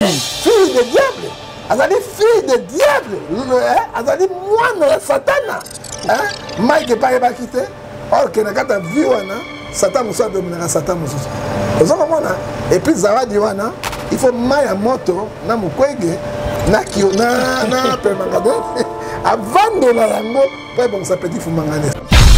Fille de diable. Azali fille de diable. Azali moine de Satana. Mike pas va quitter. Or que quand tu vu wana, Satan musa dominera Satan musa. Et puis Zawadi wana, il faut maya moto na mukwege na kio na permangade. Avant de la lango, pas bon ça petit fumangane.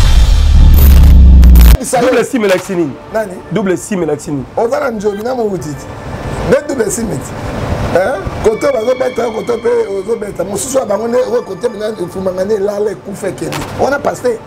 Double sim et l'axini. Nani? Double sim et l'axini. On va l'enjoyer na moutit. Double sim. Côté bazobeta côté pe ozobeta mosusu abangone côté bina fumangane la le kufe kende. On a passé.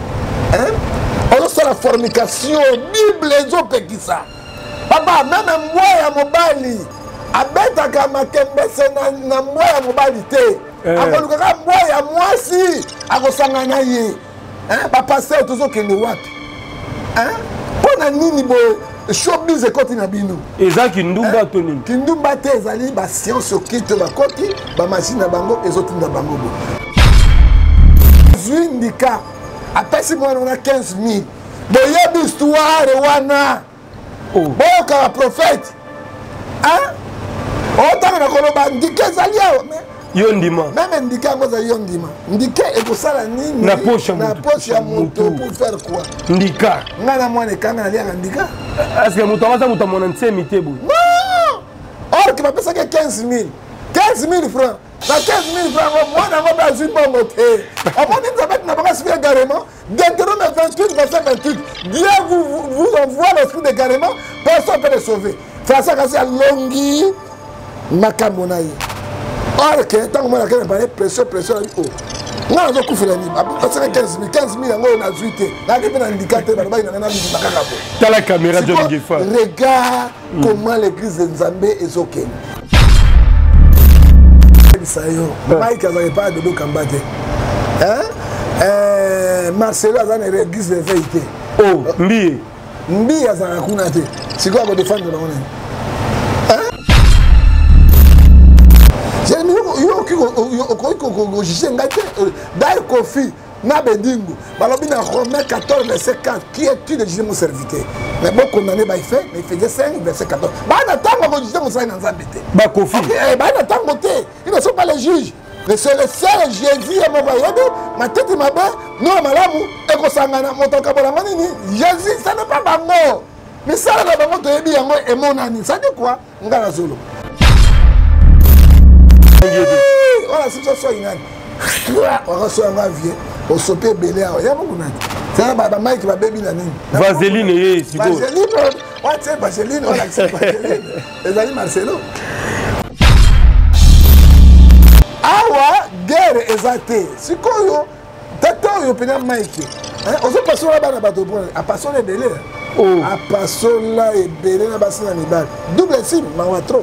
On a la fornication Bible ezopekisa. Papa même moi ya mobali abeta kama kembese na moi ya mobali te. Akoluka moi ya mwasi akosangana ye. Papa c'est toujours kende wapi. Pona nini bo showbiz ekoti na bino. Eza kindumba toni. Kindumba te ezali ba science okite ba koti ba machine na bango ezotinda bango bo. Zwindika apesi mwana na 15,000. Boyebi histoire wana. Boyoka prophète. Otanga na koloba ndike ezali awo. Yondima. Même ndika ngoza yondima. Ndike ekosala nini? Na poche ya moto pour faire quoi? Ndika. Ngana mwana kanga na liaka ndika. Est-ce que moto aza moto mona ntsemi bo? Non! Or que papa ça 15,000. 15,000 francs. Na 15,000 francs mwana ngo ba zwi bongo te. Amoni nzabet na baka subi également. Deutéronome 28 verset 28. Dieu vous envoie l'esprit d'égarement, personne peut le sauver. François kasi alongi makambo na ye. Or que tant moi la parler pression oh. Non zo kufela ni parce que 15,000 yango na zuite. Na ke na indicateur ba ba na bakaka bo. Dans la caméra de Ngefa. Regarde comment l'église de Nzambe est OK. Sayo, Mike azali pas de Kambate. Marcelo azali l'église de vérité. Oh, Mbi. Mbi azali kuna te. Siko ko défendre na ona. D'ailleurs, Kofi, Nabedingo, Balobina Romain 14, verset 4, qui est-tu de juger mon serviteur? Mais bon, condamné, il fait, mais il faisait 5, verset 14. Bah, on attend que juger mon serviteur dans un bêté. Bah, Kofi. Bah, on attend que ils ne sont pas les juges. Mais c'est le seul Jésus et mon voyage, ma tête et ma bain, nous, malamu, et qu'on s'en a mon temps Jésus, ça n'est pas ma mort. Mais ça, là, mon temps et mon ami, ça dit quoi? On va la solo. Voilà, c'est ça, il y a on reçoit un vieux, on s'opère belé. Il y a beaucoup de c'est un Mike qui va baby la nuit. Vaseline, c'est quoi? Vaseline, on Vaseline, on accepte Vaseline. Les amis Marcelo. Awa, guerre exaltée. C'est quoi, yo? T'attends, yo, pénal Mike. On se passe là-bas, à bateau pour à passer les belés. À passer là et belé, à passer dans les balles. Double sim, mais on va trop.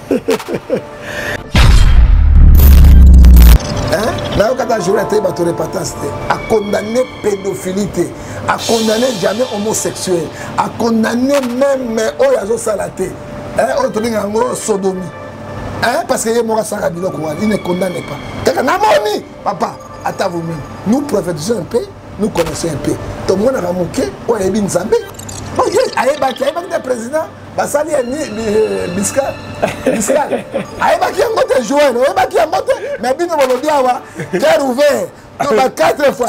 À condamner pédophilie, à condamner jamais homosexuel, à condamner même Oyazo Salaté, sodomie. Parce que il ne condamne pas. Papa, à vous-même. Nous prophétisons un peu, nous connaissons un peu. Tout le monde a remarqué, on est bien zambé. Aïbaki le président, Basali est Biscal. Aïbaki a monté jouer, Aïbaki a monté, mais bien nous le dire, cœur ouvert, nous va 4 fois.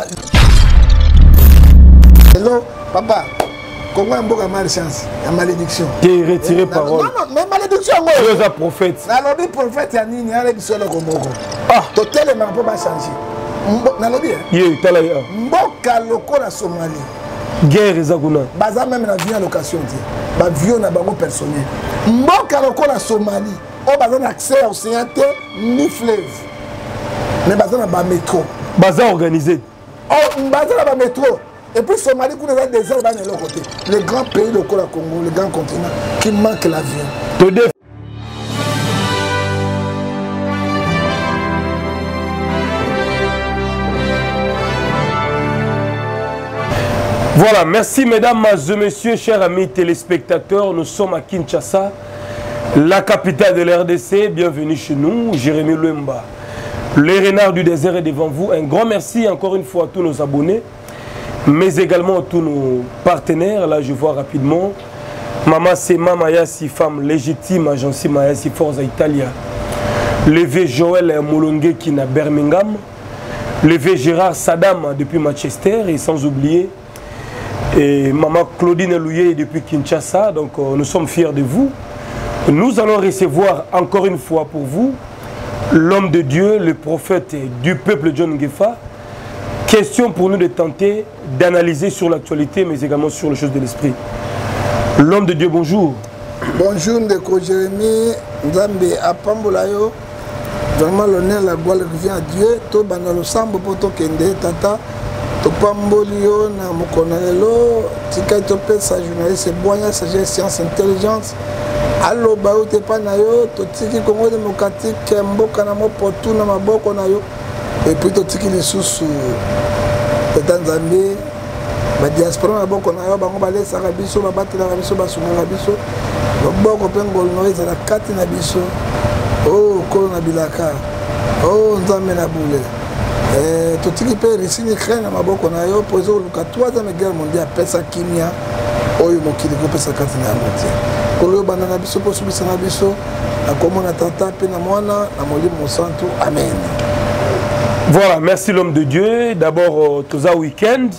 Hello, papa, comment on a malchance, la malédiction. Qui est retiré parole. Non, mais malédiction, moi. Tu es un prophète. Nalobi prophète, il y a ni rien qui soit là comme moi. Ah, totalement pas changer. Nalobi. Oui, tu as l'air. Mboka loko la Somalie. Guerre ezakuna. Baza même na vie en location ti. Ba vie na bango personnel. Mboka loko la Somalie. O baza na accès au océan ni fleuve. Mais baza na ba métro. Baza organisé. Oh, baza na ba métro. Et puis Somalie kuna za désert ba na l'autre côté. Le grand pays loko la Congo, le grand continent qui manque l'avion. Voilà, merci mesdames et messieurs, chers amis téléspectateurs, nous sommes à Kinshasa, la capitale de l'RDC. Bienvenue chez nous, Jérémy Louemba. Les renards du désert est devant vous. Un grand merci encore une fois à tous nos abonnés, mais également à tous nos partenaires. Là, je vois rapidement Maman Sema Mayasi, femme légitime, agence Mayasi Forza Italia. Levé Joël Molongue qui na Birmingham. Levé Gérard Sadam depuis Manchester et sans oublier et maman Claudine Louye depuis Kinshasa. Donc nous sommes fiers de vous. Nous allons recevoir encore une fois pour vous l'homme de Dieu, le prophète du peuple John Ngefa. Question pour nous de tenter d'analyser sur l'actualité mais également sur les choses de l'esprit. L'homme de Dieu, bonjour. Bonjour, Ndeko Jérémie, Nzambe Apambolayo. Vraiment l'honneur, la gloire revient à Dieu. To banalo sambo poto kende tata. To pambolio na mokonalelo. Tika to pesa journaliste boya sagesse science intelligence. Allo bao te panayo. To tiki Congo démocratique mboka na mopotu na maboko na yo. Et puis to tiki lisusu. Tanzanie. Ba diaspora na boko na yo bango balesa ka biso ba batela ka biso ba sunga biso. Boko pengol no ezala kati na biso. Oh, Corona Bilaka. Oh, Nzambe na boule. Totiki pe risini crée na maboko na yo pozo luka 3e guerre mondiale pesa kimia oyo mokili ko pesa kati na motie. Kolo bana na biso po subisa na biso akomona tata pe na mwana na molimo santo. Amen. Voilà, merci l'homme de Dieu. D'abord toza week-end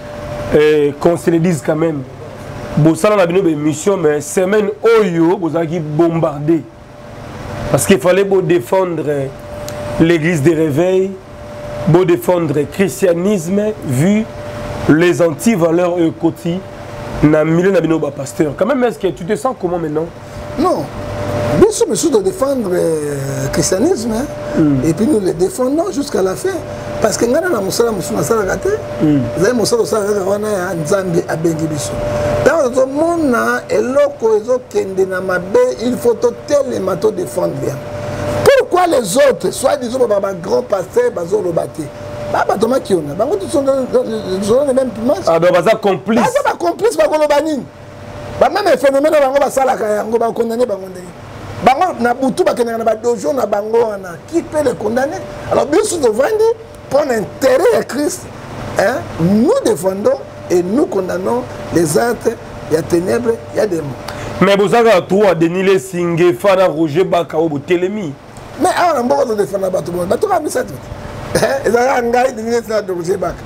qu'on se le dise quand même. Bosala na bino be mission mais semaine oyo bozaki bombardé. Parce qu'il fallait beau défendre l'église des réveils, beau défendre le christianisme, vu les anti-valeurs quotidiennes, na milieu na bino ba pasteur. Quand même, est-ce que tu te sens comment maintenant? Non, bien sûr, monsieur, de défendre le christianisme, et puis nous le défendons jusqu'à la fin. Parce que nous avons mosala musuna sala gâté, nous avons mosala sala gâté, wana ya Nzambe abengi biso. Dans le monde na eloko ezo kende na mabe, il faut totel mato défendre bien. Pourquoi les autres, soit disons baba grand pasteur bazo lobate. Baba Thomas Kiona, bango tous sont les mêmes primages. Ah donc baza complice. Baza complice ba kolobani. Ba même phénomène bango ba sala ka yango ba condamner bango ndenge. Bango na butu ba kenanga na ba dojo na bango wana. Qui peut les condamner? Alors bien sûr devant pour l'intérêt de Christ, hein, nous défendons et nous condamnons les actes, il y a ténèbres, il y a des mots. Mais vous avez trois Denile Singé, Fana Roger Bakao, Télémi. Mais on a beaucoup de défendre tout le monde. Tu as mis ça tout. Ils ont un gars de Roger Bak.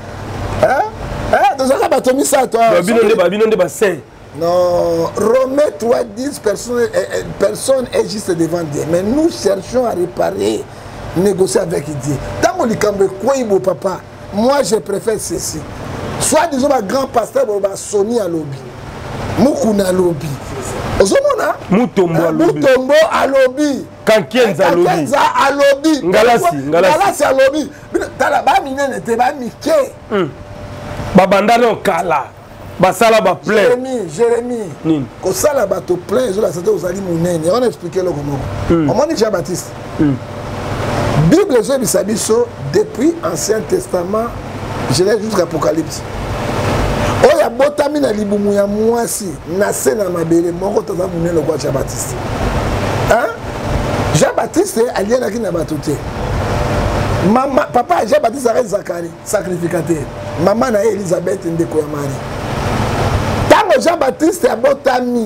Hein? Donc ça va mis ça toi. Babylone de bassin. Non, Romains 3:10, personne est juste devant Dieu. Mais nous cherchons à réparer, négocier avec Dieu. Dans mon camp, papa, moi je préfère ceci. Soit disons un grand pasteur, Sony à lobby. Mukuna à lobby. Mutombo à lobby. Kankienza à lobby. À lobby. Ngalasi à lobby. Talaba mine n'était pas miqué. Babandane au kala. Basala ba plein. Jérémie. Ko sala bato plein, ils ont la santé aux ali munene. On a expliqué le comment. On m'a dit Jean-Baptiste. Bible Bisabiso depuis Ancien Testament, Genèse jusqu'à Apocalypse. Oya botami na libumu ya mwasi na se na mabele moko toza munene kwa Jean-Baptiste. Hein? Jean-Baptiste aliena ki na batote. Maman, papa Jean-Baptiste arrête Zacharie, sacrificateur. Maman na Elisabeth ndeko ya Marie. Tango Jean-Baptiste a botami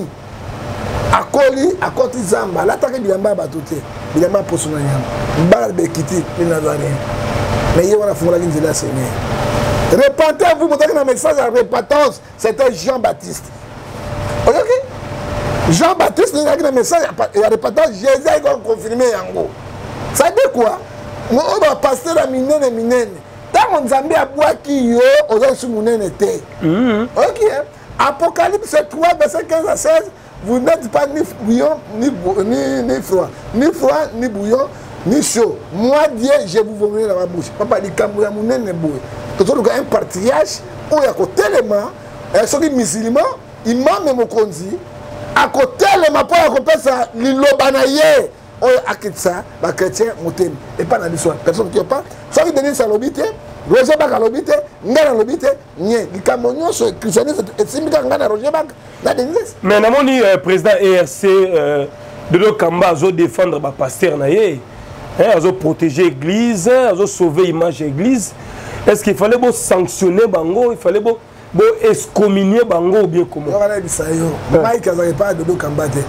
akoli akoti zamba lataki bilamba batote. Bilamba posona nyama. Mbala bekiti ni Nazaré. Mais il y a un nzela Seigneur. Repentez-vous, vous avez un message de repentance. C'était Jean-Baptiste. Ok? Jean-Baptiste, il y a un message de repentance. Jésus a confirmé yango. Ça dit quoi? Moi, on va passer la minene. Tant qu'on Zambie a boaki yo, on a su minene te. Ok? Apocalypse 3, verset 15 à 16. Vous n'êtes pas ni bouillon, ni froid. Ni froid, ni bouillon, ni chaud. Moi, Dieu, je vous vomirai dans ma bouche. Papa dit Kamouya Mounene Boué. Tout un partillage où il y a côté les mains, ceux qui musulmans, imam et mokonzi, à côté les mains, pour accompagner ça, l'ilobanaye, ou akitsa, les chrétiens, motem. Et pas dans l'histoire. Personne qui n'a pas. Ceux qui donnent ça l'obité, Roger Bak à l'obité, Ngana l'obité, Nye. Les Camerounais, les christianistes, et Simika Ngana Roger Bak, là, des Nice. Mais nous avons dit, président ERC, de nos Kamba, ils ont défendre le pasteur Naye. Ils ont protégé l'église, ils ont sauvé l'image de l'église. Est-ce qu'il fallait sanctionner Bango? Il fallait bo excommunier bango ou bien comment? On va dire ça yo. Mike azali pas Dodo Kambate.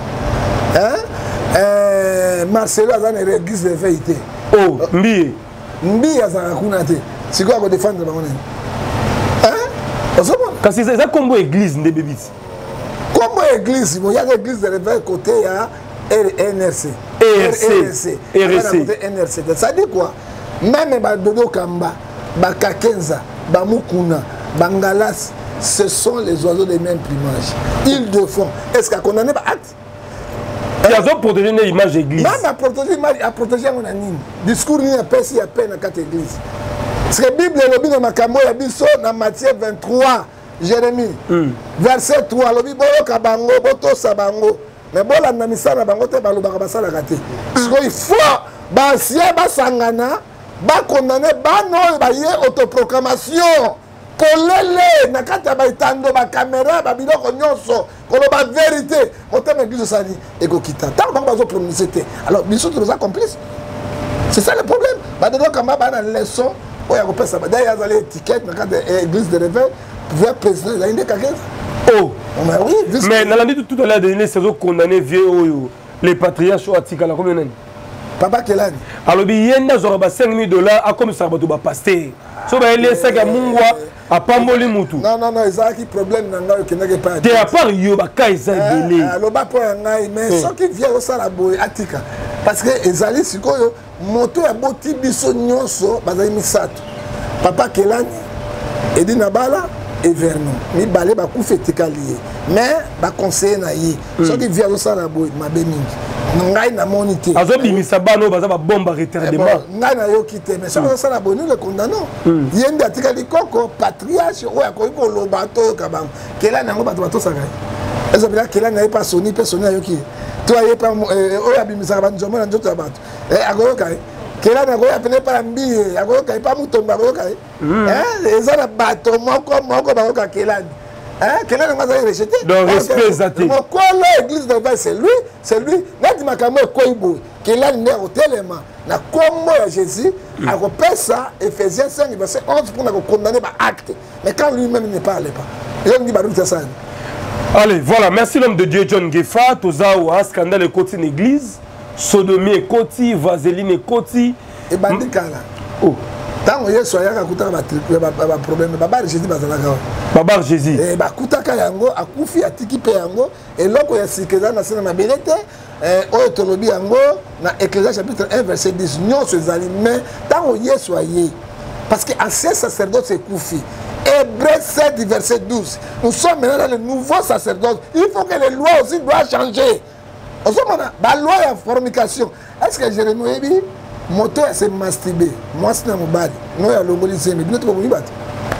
Marcelo azana l'église de vérité. Oh, Mbi. Mbi azana kuna te. C'est quoi qu'on défendre bango nani? Kasi c'est ça comme église de bébis. Comme église, il y a l'église de réveil côté à NRC. NRC. Ça dit quoi? Même Dodo Kamba, Bakakenza, Bamukuna, Bangalas, ce sont les oiseaux des mêmes plumages. Ils de font. Est-ce qu'on condamné par acte? Ils ont protégé une image d'église. Même à protéger mon anime. Discours n'y a pas si à peine à quatre églises. Parce que la Bible est le Makambo, la Bible dans Matthieu 23, Jérémie, verset 3, le Bible est Kabango, Boto Sabango. Mais bon, la Namisa na Bango, te balo bakabasa la gâté. Parce qu'il faut, Basia, Basangana, Bakondane, Bano, Baye, autoproclamation. Kolele, nakata baitando, ba caméra, ba biloko nyonso, kolo ba vérité. On t'aime l'église ça dit, ego kita. Tant qu'on va se prononcer. Alors, bien sûr, tu nous as complices. C'est ça le problème. Bah, de quand même, la leçon, il y a un ça. D'ailleurs, il y a l'étiquette dans l'église de réveil, pouvoir président, il y a une quelqu'un. Oh, oui, mais dans l'année tout à l'heure, les saisons condamnées vieux, les patriarches ou Atika, la combien d'années? Papa Kelani. Alors, il y a $5,000 à comme ça, il va passer. So, il y a ça qui a mungwa, à Pamboli Moutou. Non, il y a un problème dans le qui n'est pas. Tu as pas eu un ça délai. Alors, mais ceux qui viennent au Salabo, Atika. Parce que les alliés, c'est quoi? Moto a boti biso nyonso, bazali misato. Papa Kelani, Edi Nabala et Vernon. Mi balé ba kufetika lié. Mais ba conseiller na yi. Ceux qui viennent au Salabo, ma béningi. Ngai na monité. Azobi misabano baza ba bomba retardement. Ngai na yo kité mais ça ça nous le condamnons. Yende atika likoko patriarche oya ko ko lobato kabam. Kelani ngo bato sanga. Ezo bila Kelani na pas soni personnel yo ki. Toi y pas oya bimisa ba njomo na njoto bato. Agoyo kai. Kelani agoyo apene pa mbi, agoyo kai pa mutomba agoyo kai. Ezana bato moko ba ka Kelani. Kelani nga za rejeté. Donc respect zati. Mon kolo église de Val c'est lui. Ngati makambo koibo. Kelani ne hotelema na kombo ya Jésus a repéré ça Ephésiens 5 verset 11 pour nous condamner par acte. Mais quand lui-même ne parlait pas. Il dit baruta ça. Allez, voilà, merci l'homme de Dieu John Gefa, Tozawa, scandale et côté l'église, sodomie et côté, vaseline et côté. Et bandikala. Oh. Tant que Yesu ayaka kutaka ba problème, Babar Jésus bazalaka. Babar Jésus. Et ba kutaka yango akufi atiki pe yango et loko ya sikeza na sena mabelete oyo tolobi yango na Ecclésias chapitre 1 verset 10 nyonso ezali mais tant que Yesu aye parce que ancien sacerdoce c'est kufi. Hébreux 7 verset 12. Nous sommes maintenant dans le nouveau sacerdoce. Il faut que les lois aussi doivent changer. On se demande, la loi et la fornication. Est-ce que Jérémie dit, moto c'est masturbé. Moi c'est mon bad. Nous à l'homolisme. Nous ne pouvons pas.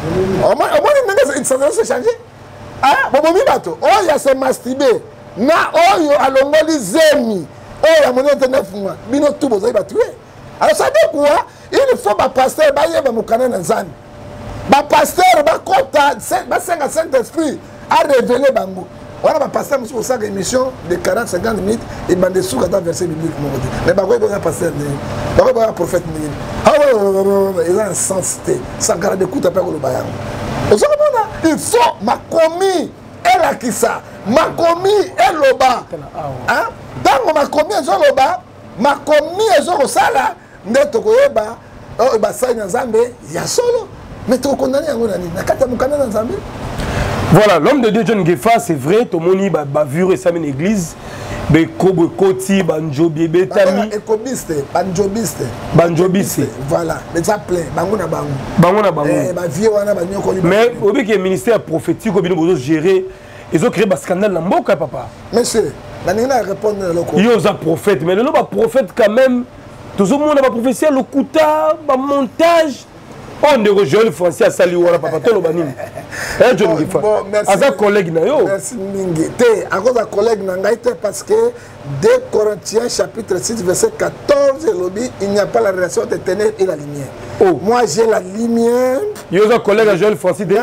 Au moins il s'en va se changer. Ah, bon bateau. Oh il y a se masturbé. Na oh yo à l'homolisme. Oh il y a mon internet moi. Bino tout vous allez tuer. Alors ça dit quoi? Il faut pas pasteur ba yeba mukana na nzambe. Ba pasteur ba kota ba Saint-Esprit a révélé bango. Voilà ba pasteur monsieur ça émission de 40-50 minutes et bande sous dans verset biblique mon côté. Mais ba quoi ba pasteur ba quoi ba prophète ni. Ah ouais, il a un sensité. Ça garde écoute après le bayan. Il faut ma commis elle a qui ça. Ma commis elle loba. Hein? Dans ma commis elle loba, ma commis elle sala ndeto koyeba oh ba sa nzambe ya solo. Mais tu condamné à mon ami. Voilà, l'homme de Dieu John Gefa, c'est vrai, tout le monde a vu récemment l'église. Beko, Koti, Banjo, Bébé, Tami. Écobiste, Banjobiste. Banjobiste. Voilà, mais ça plaît. Bangona Bango. Bangona Bango. Mais au bout que le ministère prophétique, il a géré, ils ont créé un scandale dans le monde, papa. Monsieur, il y a répondre à l'eau. Il y a un prophète, mais le nom prophète quand même. Tout le monde a prophétie, le couta, le montage. On est Joël Français à Saliwara, papa, tout le monde. John Gefa. Merci. Collègue na yo. Merci Mingi. À cause de collègue Nangaïte, parce que 2 Corinthiens chapitre 6 verset 14, il n'y a pas la relation de ténèbres et la lumière. Oh. Moi j'ai la lumière. Il y a un collègue à Joël Français. 2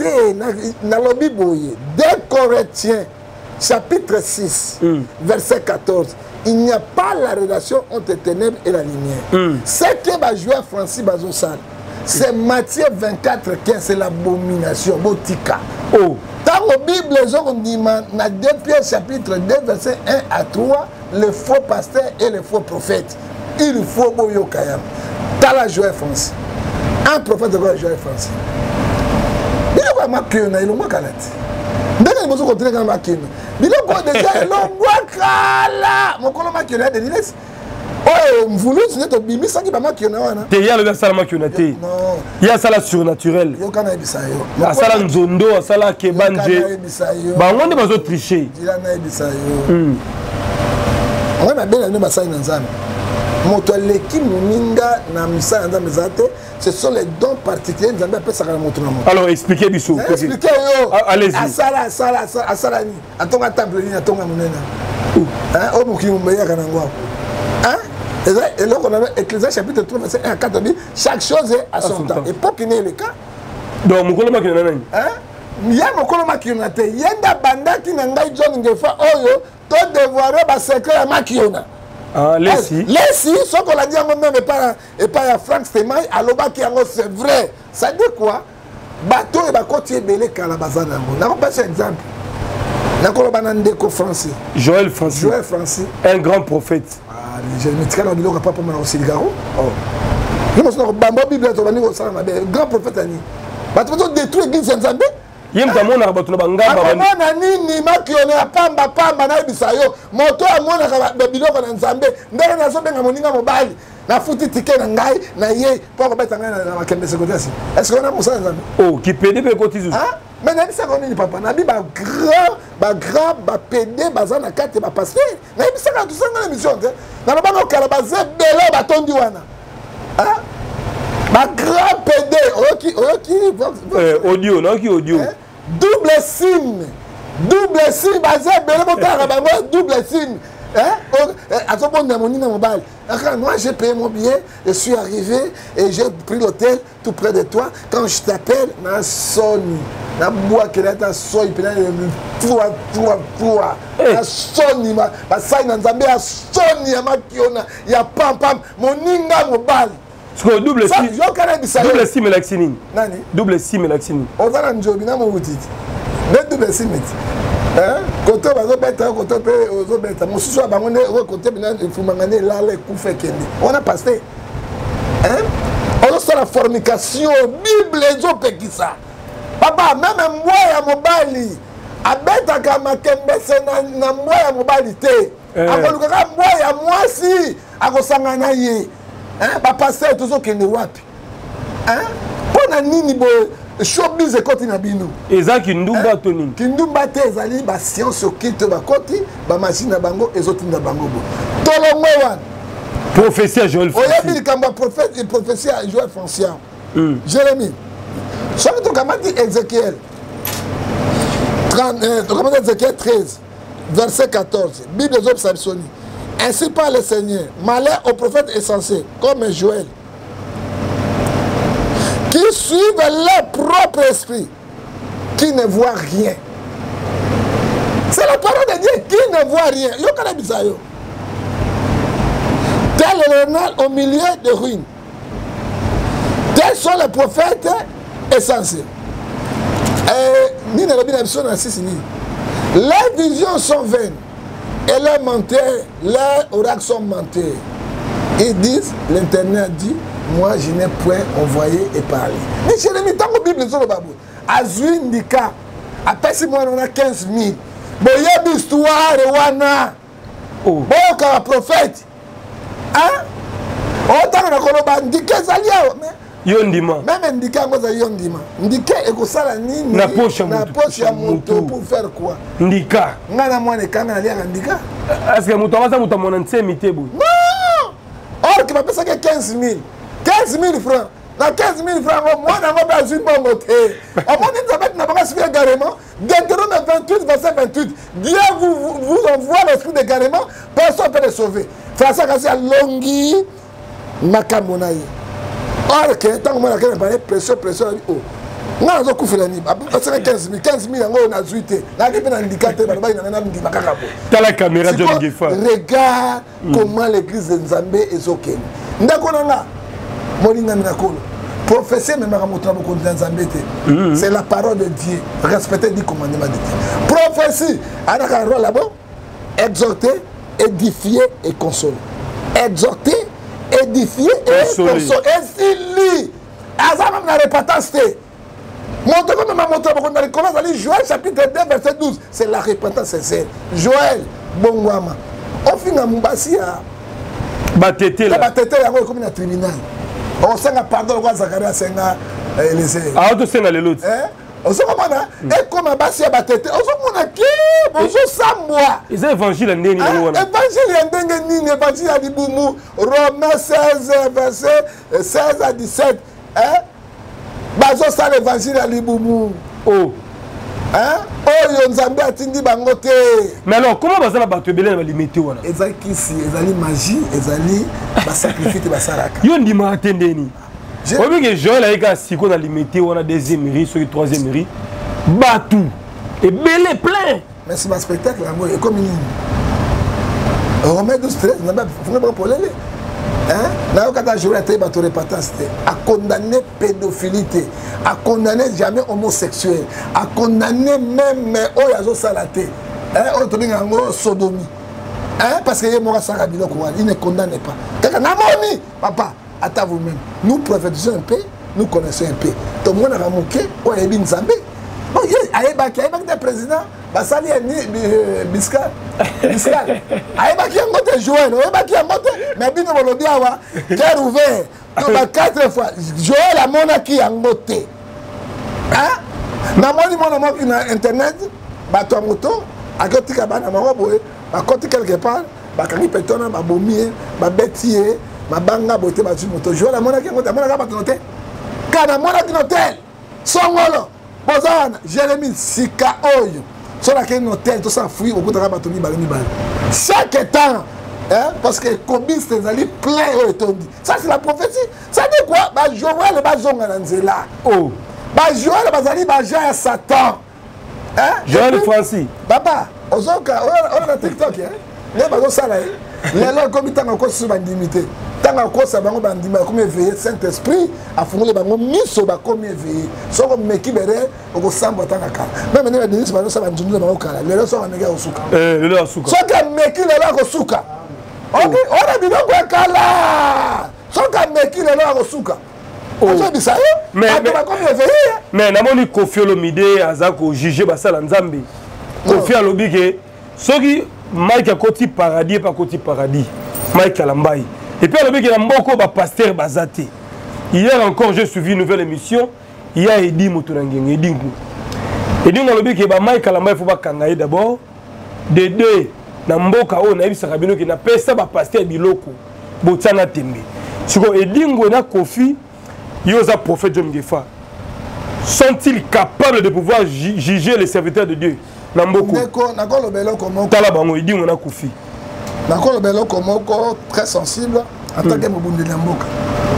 Corinthiens chapitre 6 verset 14. Il n'y a pas la relation entre les ténèbres et la lumière. Ce que va jouer Francis Bazosal. C'est Matthieu 24, 15, c'est l'abomination. Botika. Oh. Dans la Bible, dans 2 Pierre chapitre 2, verset 1 à 3, le faux pasteur et le faux prophète. Il faut boyo kayam. T'as la joie française. Un prophète de la joie française. Il y a un maquillon, il y a un maquillon. Dès que vous continuez à maquillon, il y a un déjà un maquillon. Mon collègue maquillon est de l'île. Oh, vous voulez dire que Bibi ça qui va maquillon. Il y a le salam maquillon. Il y a ça la surnaturel. Il y a un bisayo. Il y a ça la nzondo, ça la kebanje. Bah on est pas autre tricher. Il y a un bisayo. On a bien le massage dans zam. Ce sont les dons particuliers de Nzambe. Alors expliquez Bissou. Expliquez. Allez-y. Asala. Atonga temple ni atonga munena. Hein? O mukimumeya kanangwa. Hein? Et là on a Ecclésiaste chapitre 3 verset 1 à 4 dit chaque chose est à son temps. Et pour qu'il n'est le cas. Donc mukolo makina nani? Hein? Ya mukolo makina te. Yenda banda ki ngai John ngefa oyo to dévoiler ba secret ya makiona. Ah, Lessi, ce qu'on a dit même et pas Frank Stemay, c'est vrai. Ça dit quoi? Bateau et bateau belé Calabazan. N'a pas un exemple. N'a pas un déco français. Joël Francis. Un grand prophète. Ah, je me dis qu'il n'y a pas pour moi aussi le garou. Je me suis dit, Bamba Bible, grand prophète Ani. Bateau détruit l'église Nzambe. Yemtamona batuna bangamba bana nini makione apamba pamba na bisayo moto amona ka biloko na Nzambe ndenge nazo benga moninga mobali na futi tike na ngai na ye pour beta ngai na makembe secondaire. Est-ce qu'on a musa Nzambe? Oh, qui pédé pe kotizu. Ah, mais na bisa ko nini papa na bi ba grand pédé bazana kate ba passer. Na bisa ka tout ça na émission te. Na ba ko kala ba ze belo ba tondi wana. Ah? Ba grand pédé audio, non qui audio. Double signe, basé double signe. Moi j'ai payé mon billet, je suis arrivé et j'ai pris l'hôtel tout près de toi. Quand je t'appelle, na sonne, na bois que là ta soy, puis là toi, na sonne, ma saï na Nzambe a sonne, ya makiona, ya pam mon ninga mobile. Double sim et l'axinine. Double sim et l'axinine. On va dans job, na mo wutiti. Double sim. Hein? Côté bazo beta, côté bazo beta. Mon souci ba ngone côté bina fumangane la le kufe kende. On a passé. Hein? On a la fornication, Bible ezo pekisa. Papa, même moi ya mobali. Abeta kama kembese na moi ya mobali te. Akoluka moi ya mwasi akosangana ye. Hein? Papa c'est toujours qu'il ne wapi. Hein? Pona nini bo showbiz ekoti na bino. Eza kindumba toni. Kindumba te ezali ba science okite ba koti ba machine na bango ezotinda bango bo. Tolongwe wan. Prophétie Joël Francis. Oyebi kamba prophète et prophétie Joël Francis. Jérémie. Soki to kamati Ézéchiel. Ézéchiel 13 verset 14. Bible des Obsabsoni. Ainsi parle le Seigneur, malheur aux prophètes insensés, comme Joël, qui suivent leur propre esprit, qui ne voient rien. C'est la parole de Dieu qui ne voit rien. Tel est le renard au milieu de ruines. Tels sont les prophètes insensés. Les visions sont vaines. Et leurs menteurs, leurs oracles sont menteurs. Ils disent, l'Internet dit, moi je n'ai point envoyé et parlé. Mais chez les militants, la Bible, c'est le babou. Azui Ndika, après si moi on a 15 000. Bon, il y a une histoire, bon, comme un prophète. Hein? Autant on a Ndika, Yondima. Même Ndika, on a Yondima. Ndika, et que ça, la nini. Na poche à moto pour faire quoi? Ndika. Ngana moi ne kanga lia Ndika. Est-ce que muto waza muto monanse mitebo? Non! Or que papa ça que 15 000. 15 000 francs. Dans 15 000 francs, moi n'a pas besoin de mon moté. On m'a dit que n'a pas suivi également. Deutéronome 28 verset 28. Dieu vous envoie l'esprit d'égarement, personne ne peut le sauver. François Kassia Longi Makamonaï. Or que tant que moi la parler pression oh. Moi je couvre la ni. Parce que 15 000 on a zuité. Là qui peut indicateur ba na ndi makakabo. T'as la caméra de Ngefa. Regarde comment l'église de Nzambe est OK. Ndako nanga moninga minakolo. prophétie même c'est la parole de Dieu. Respecter les commandements de Dieu. Prophétie, là-bas, exhorter, édifier et consoler. Exhorter, édifier et consoler. Et s'il lit, Azam n'a repentance. Joël chapitre 2 verset 12, c'est la repentance sincère. Joël, Bongwama. On finit à Moubassia. Batété là. Batété là, comme un tribunal. On s'en a pardon, on Zacharia Senga Élysée. Ah, on s'en a les autres. On s'en a et comme un bassia Batété, on s'en a qui bonjour Samoa. Ils ont évangile en Néni. Évangile en Néni, évangile à Diboumou, Romains 16, verset 16 à 17. Bazo ça l'évangile à Liboumou. Oh. Hein? Oh, Nzambe atindi bangote. Mais alors, comment bazo la bato belé na limité wana? Ezali kisi, ezali magie, ezali ba sacrifice ba saraka. Yo ndima atendeni. Obi que Joël a eka siko na limité wana deuxième mairie, sur troisième mairie. Batou. Et belé plein. Mais c'est un spectacle là, moi comme une Romain 12 13, n'a pas faut pour les. Hein? Là, quand on a joué à condamner pédophilie, à condamner jamais homosexuel, à condamner même Oyazo Salaté, sodomie. Hein? Parce que il ne condamne pas. Papa, attends vous-même. Nous prophétisons un peu, nous connaissons un peu. Tout le monde a ramoqué, on est bien Zambé. Il y a des présidents. Basali est Biscal. Biscal. Aïbaki a monté Joël. Aïbaki a monté. Mais bien, on va dire, cœur ouvert. Donc, 4 fois. Joël a monté a monté. Hein? Namoni mon amour qui a internet. Bato a moto. A côté cabane, a côté quelque part. Bakari petona, babomier, babetier, babanga boté, batu moto. Joël a monté a monté. A monté. Quand a monté Songolo. Bozana, Jérémie Sika Oyo. Sur laquelle hôtel, tout ça fouille, au bout de la bâtonne, chaque temps, hein, parce que Kobis, c'est allé plein de ça, c'est la prophétie. Ça dit quoi? Bah, Joël, bah, Zongananzela. Oh. Bah, Joël, bah, Zali, bah, Jean Satan. Hein? Joël Francis. Papa, on a TikTok, hein? Les bazos, ça là, les gens, comme ils t'ont encore sur la limité. Tant encore ça, bango bandima comme éveillé Saint-Esprit a fondé bango miso ba comme éveillé. So comme mekibere au sambo tangaka. Même les Denis bango ça banjundu bango kala. Les gens sont en nega osuka. Les gens osuka. So comme meki les gens osuka. OK, on a bidon kwa kala. So comme meki les gens osuka. On dit ça mais comme éveillé. Mais namoni Kofi Olomide azako juger basala Nzambe. Kofi alobi ke soki Mike a côté paradis pas côté paradis. Mike Alambai. Et puis, il y a un pasteur Bazate. Hier encore, j'ai suivi une nouvelle émission. Il y a Edi Motonangeng. Edi Ngolobi qui est Mike Alamba, il faut pas kangaye d'abord. De deux, Namboka, on a vu Sarabino qui n'a pas ça, pasteur Biloko. Botsana Tembe. Si vous Edi Ngona Kofi, Yosa prophète John Gefa. Sont-ils capables de pouvoir juger les serviteurs de Dieu? Namboko. Nako le belo comme Talabango, Edi Ngona Kofi. D'accord, le belo comme très sensible en tant que Mobundi Namboka.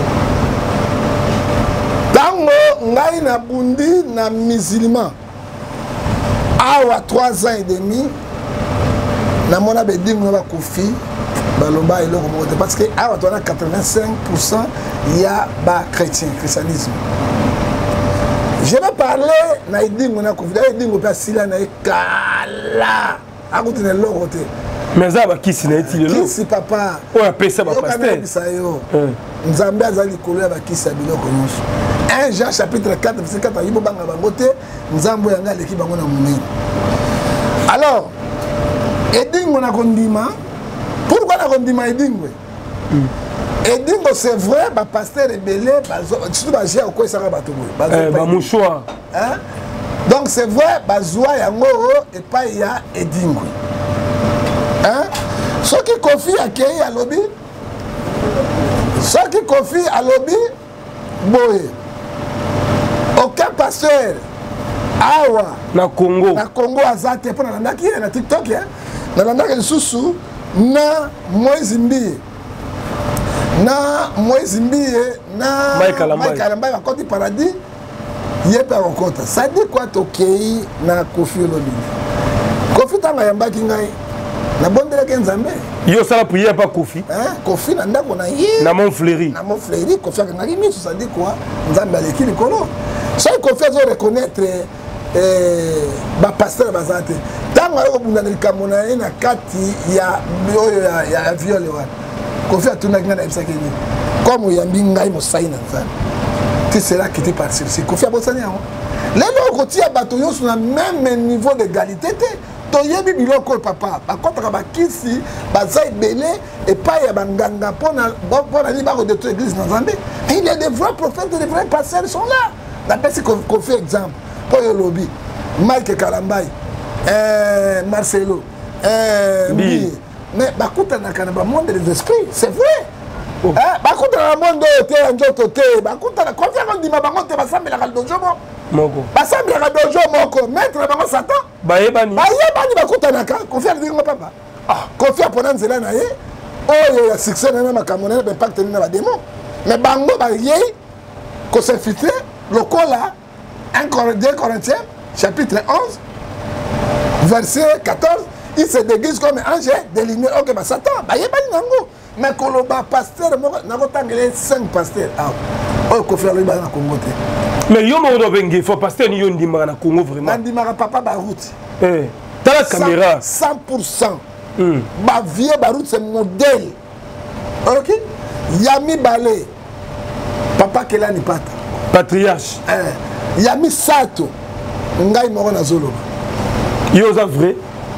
Tango, ngai na bundi na musulman. Awa 3 ans et demi, na mona bedi ngona Kofi, baloba elo comme parce que awa toi 85% il y a ba christianisme. Je vais parler na edi ngona Kofi, edi ngona sila na kala. Akutine lokote. Mais ça va qui s'est dit là? Qui c'est papa? On appelle ça pasteur. Nzambe azali kolo ba qui sabilo konoso. 1 Jean chapitre 4 verset 4 yibo banga bangote nzambo yanga leki bango na munene. Alors, edingo na kondima. Pourquoi na kondima edingo? Edingo c'est vrai ba pasteur rebelle surtout ba j'ai ko ça ba tobo. Ba mouchoir. Hein? Donc c'est vrai ba zoa yango et pas il y a edingo. Hein? Ce qui confie à Kei à lobby, ce qui confie à lobby, boy. Aucun pasteur, awa, na Congo azate pour la naki na TikTok, hein? Na naki susu na Moïse Mbie, na Mike Alamba va côté paradis, yé pas rencontre. Ça dit quoi to Kei na Kofi Olomide? Kofi tanga yamba kingai. na bondela ke nzambe yo sala prière pas Kofi Kofi na ndako na ye na mon fleury Kofi akangaki miso ça dit quoi nzambe aleki likolo so Kofi azo reconnaître bapasteur baza te ntango ayokobunda na likambo na ye na kati ya viole wana Kofi atundaki ngai nayebisaki nini comme oyambi ngai mosai na nzambe tu seras quitté par ceci Kofi abosani yango lelo okotia bato nyonso na même niveau d'égalité te toyebi biloko papa bakotaka bakisi baza ebele epai ya banganga mpona nini bakodetruire église na nzambe il y a des vrais prophètes et des vrais pasteurs sont là napesi Kofi exemple mpo yo lobi Mike Kalambai Marcelo Mbi mais bakutanaka na bamonde des esprits c'est vrai bakutana na monde oyo te ya nzoto te bakutana Kofi akondima bango te basambelaka dojo moko basambelaka dojo moko maître na bango Satan bayebani bakutanaka Kofi alilingo papa Kofi apona nzela na ye oyo ya succès na makambo na impact na badémon mais bango bayei kosinfiltre lokola 1 Corinthiens chapitre 11 verset 14 il se déguise comme ange de lumière ok ba Satan bayebani nango mais koloba pasteur moko nakotangela 5 pasteurs oyo Kofi alobi baza na Congo te mais yo moko dobenge faut pasteur ni yo ndimaka na Congo vraiment nandimaka papa baroute tala caméra 100% bavie baroute c'est modèle ok Yami Balé papa Kelani Pata patriarche Yami Sato ngai moko nazoloba yo za vrai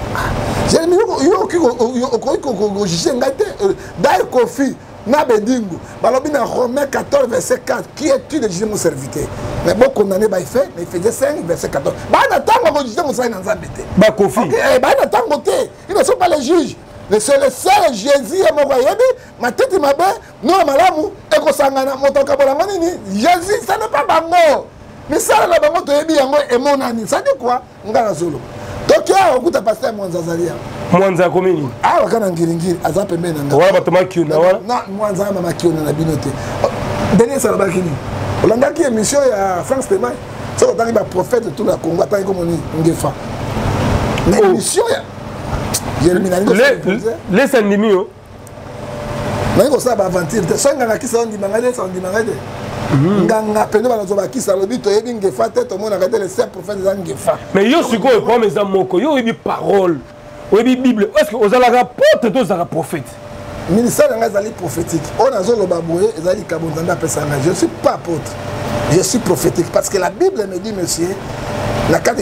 okoki ngai te dai Kofi na bedingo balobi na Romains 14 verset 4 qui est-tu de juger mon serviteur mais bon condamné by fait mais il faisait 5 verset 14 bana tango ko juger mon serviteur na nzambe te ba Kofi bana tango te ils ne sont pas les juges mais c'est le seul Jésus et moko yebi matete mabe no malamu ekosangana motoka bolango nini Jésus ça n'est pas bango mais ça la bango to yebi yango emonani ça dit quoi ngana zolo donc ya okuta pasteur Mwanza Zalia Mwanza komini wakana ngiringiri aza pembeni na wala bato makiona wala na Mwanza ama makiona na binote dernier ça ba kini olandaki émission ya France Témoin ça otangi ba prophète tout la Congo atangi comme ni ngefa mais émission ya Jérémie Nango les animaux nango ça ba aventure te so nganga kisa on dimangade ça on dimangade nganga pende banazoba kisa lobi to yebi ngefa te to mona kade les 7 prophètes za ngefa mais yo siko ko mes amoko yo yebi parole oyebi Bible est-ce que ozalaka porte to zaka prophète ministère nga zali prophétique on azoloba boye ezali kabonzanda pesanga je suis pas apôtre je suis prophétique parce que la Bible me dit monsieur la carte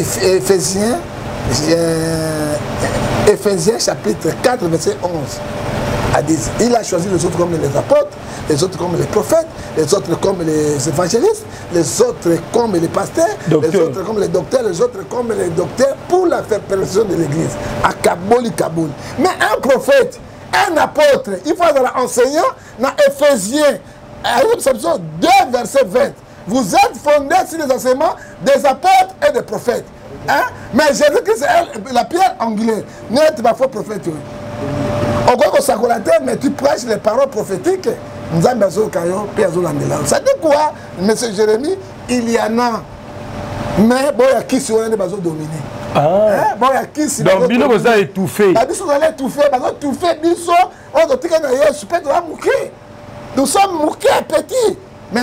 Éphésiens chapitre 4 verset 11 a dit il a choisi les autres comme les apôtres, les autres comme les prophètes, les autres comme les évangélistes, les autres comme les pasteurs, les autres comme les docteurs, les autres comme les docteurs pour la perfection de l'église. À Kaboli Kaboul. Mais un prophète, un apôtre, il faut être enseignant dans Éphésiens 2 verset 20. Vous êtes fondés sur les enseignements des apôtres et des prophètes. Hein? Mais Jésus-Christ c'est la pierre angulaire. N'est pas faux prophète. Mais tu prêches les paroles prophétiques. Ça dit quoi, monsieur Jérémie? Il y en a. Mais bon, il y a qui sur les bases dominés. Bon, il y a qui sur les donc, Bino vous a étouffé. Nous sommes moukés petits. Mais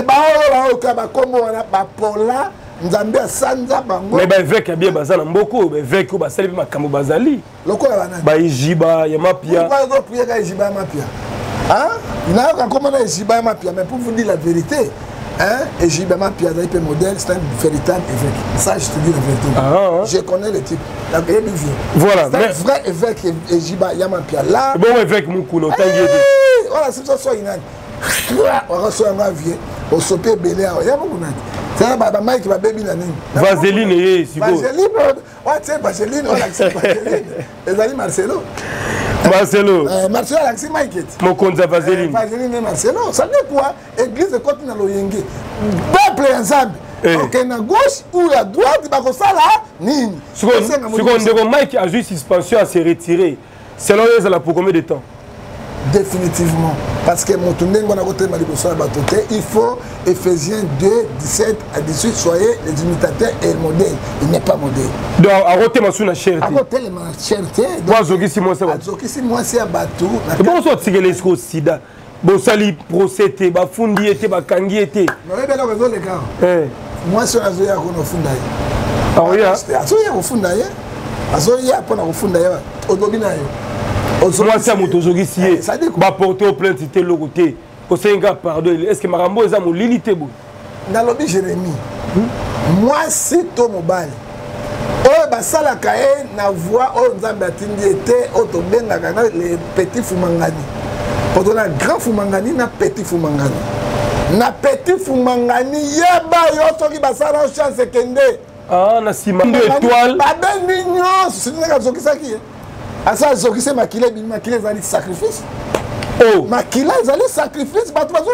Nzambe asanza bango mais ba évêque ya bien bazana mboko ba évêque ko basali bi makambo bazali lokola banana ba ijiba ya mapia ba go prier ka ijiba ya mapia na ka komona ijiba ya mapia mais pour vous dire la vérité ijiba ya mapia c'est un modèle, c'est un véritable évêque ça je te dis la vérité je connais le type la bien vieux voilà c'est un vrai évêque ijiba ya mapia là bon évêque mukuno tangi voilà c'est ça soit inani on reçoit un vieux au sopé belé ya mukunati. C'est un babaï qui va bébi la nuit. Vaseline et si Vaseline, c'est Vaseline, on a Vaseline. Les amis Marcelo. Marcelo. Marcelo a accès Mike. Mon compte Vaseline. Vaseline et Marcelo. Ça veut quoi? Église de côté dans l'Oyenge. Peuple ensemble. Ok, à gauche ou à droite, il va faire ça là. Nini. Ce qu'on dit, Mike a juste suspension à se retirer. Selon eux, ça l'a pour combien de temps? définitivement. Parce que mon tournée, il faut Ephésiens 2, 17 à 18, soyez les imitateurs et le modèle. Il n'est pas modèle. Donc, à côté de ma cherté. À côté de ma cherté. Moi, c'est un bateau. Bon, ça, c'est que les sida. Bon, sali procédé, ba fundi était, ba kangi était. Non, mais là, les gars. Moi, c'est un zoya qu'on a fondé. Ah oui, un zoya qu'on a fondé. Un zoya qu'on a fondé. Au domina. Moi, c'est un motozogi si. Ba porter au plainte, c'était le côté. Au Sénégal, pardon. Est-ce que Marambo est à mon lilité? Dans le lobby, Jérémy. Moi, c'est ton mobile. Oh, bah, ça, la cahier, na voix, oh, nous avons été, oh, les petits Fumangani. Pour donner un grand Fumangani, na petit Fumangani. Na petit Fumangani, yeba, yo, qui va s'arranger chance kende. Ah, na sima. Deux étoiles. Pas de mignon. C'est une chose qui s'acquiert. À ça, ce qui s'est maquillé, ils allaient sacrifice. Oh, maquillé, ils allaient sacrifice.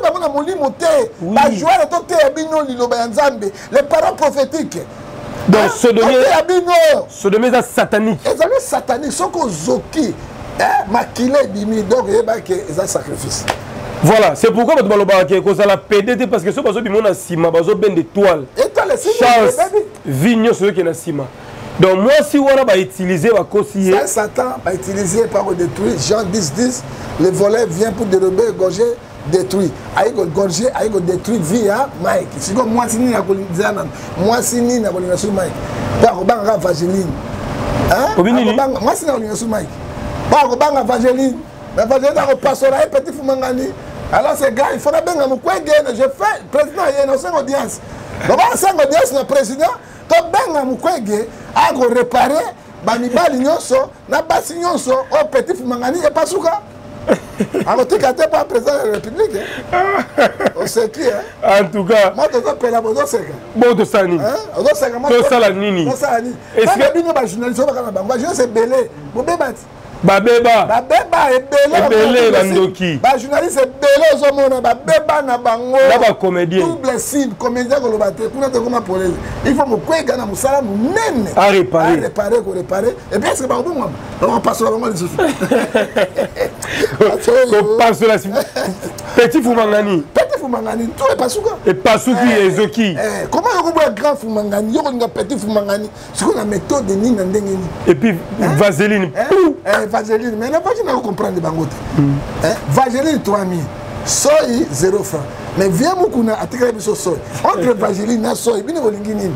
Les parents prophétiques. Donc, ce de mes sataniques. Ils allaient sataniques. Sauf qu'aux zoki, maquillé, donc ils allaient sacrifice. Voilà, c'est pourquoi je vais vous la PDT parce que ce que je vais Sima, je vais des toiles. Charles Vignon, celui qui est Sima. Donc moi, si on va utiliser, va conseiller. Satan va utiliser pour détruire. Jean 10, le volet vient pour dérober, gorger, détruire. Aïe, gorger, aïe, détruire via Mike. Si moi, si ni na moi, si ni na sur Mike. Pas au banc vaseline. Hein? Moi, si na sur Mike. Pas au banc vaseline. La vaseline dans le pastorat, petit Fumangani. Alors, ces gars, il faudra bien que nous je fais président, il y a une audience. Donc, on a audience, le président. Tobanga mukwege ago réparer banibali nyonso na basi nyonso au petit Fumangani et pasuka. Alors tu as pas président de la République. On sait qui en tout cas. Moi je t'appelle la bodo seka. Bodo sani. On doit seka moi. To sala nini. To sala nini. Est-ce que bino ba journaliste ba kana ba journaliste belé. Bobebati. Babeba ebele bandoki ba journaliste ebele ozomona babeba na bango na ba comédien double cible comédien koloba te kuna te koma polele il faut mokwega na musala munene à réparer et bien est-ce que ba obonga on passe la bango les autres on passe la petit Fumangani tout est pasuka et pasuki ezoki comment on voit grand Fumangani yo ko petit Fumangani c'est qu'on a méthode de nina ndenge ni et puis vaseline Vaseline, mais n'a pas dit qu'on comprend des bangotes. Vaseline 3000, soy 0 francs. Mais viens Mukuna à tirer sur soy. Entre Vaseline et soy, bien au lingini.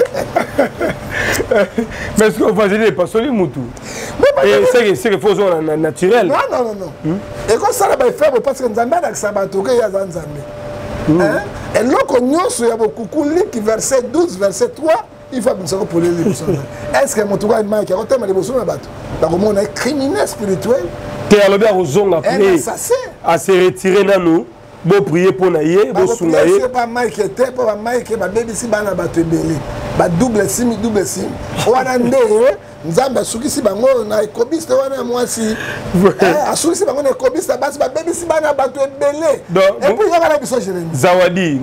Mais est-ce que Vaseline n'est pas solide, Moutou? C'est que faut être naturel. Non. Et quand ça va faire, parce que nous avons un sabato, il y a un zambé. Et là, quand nous avons beaucoup de verset 12, verset 3. Il faut que nous pour les est-ce que mon tour est mal qui a retenu les besoins là-bas? Donc, on est criminel spirituel. Tu as le aux après à se retirer dans nous. Bon prier pour naïe, bon sounaïe. C'est pas Mike qui était, pas Mike qui va baby si bana battu belé. Ba double sim. On a ndé, nous avons souki si bango na ekobiste wana moi si. A souki si bango na ekobiste basi ba baby si bana battu belé. Et puis il y a la biso Jérémy. Zawadi,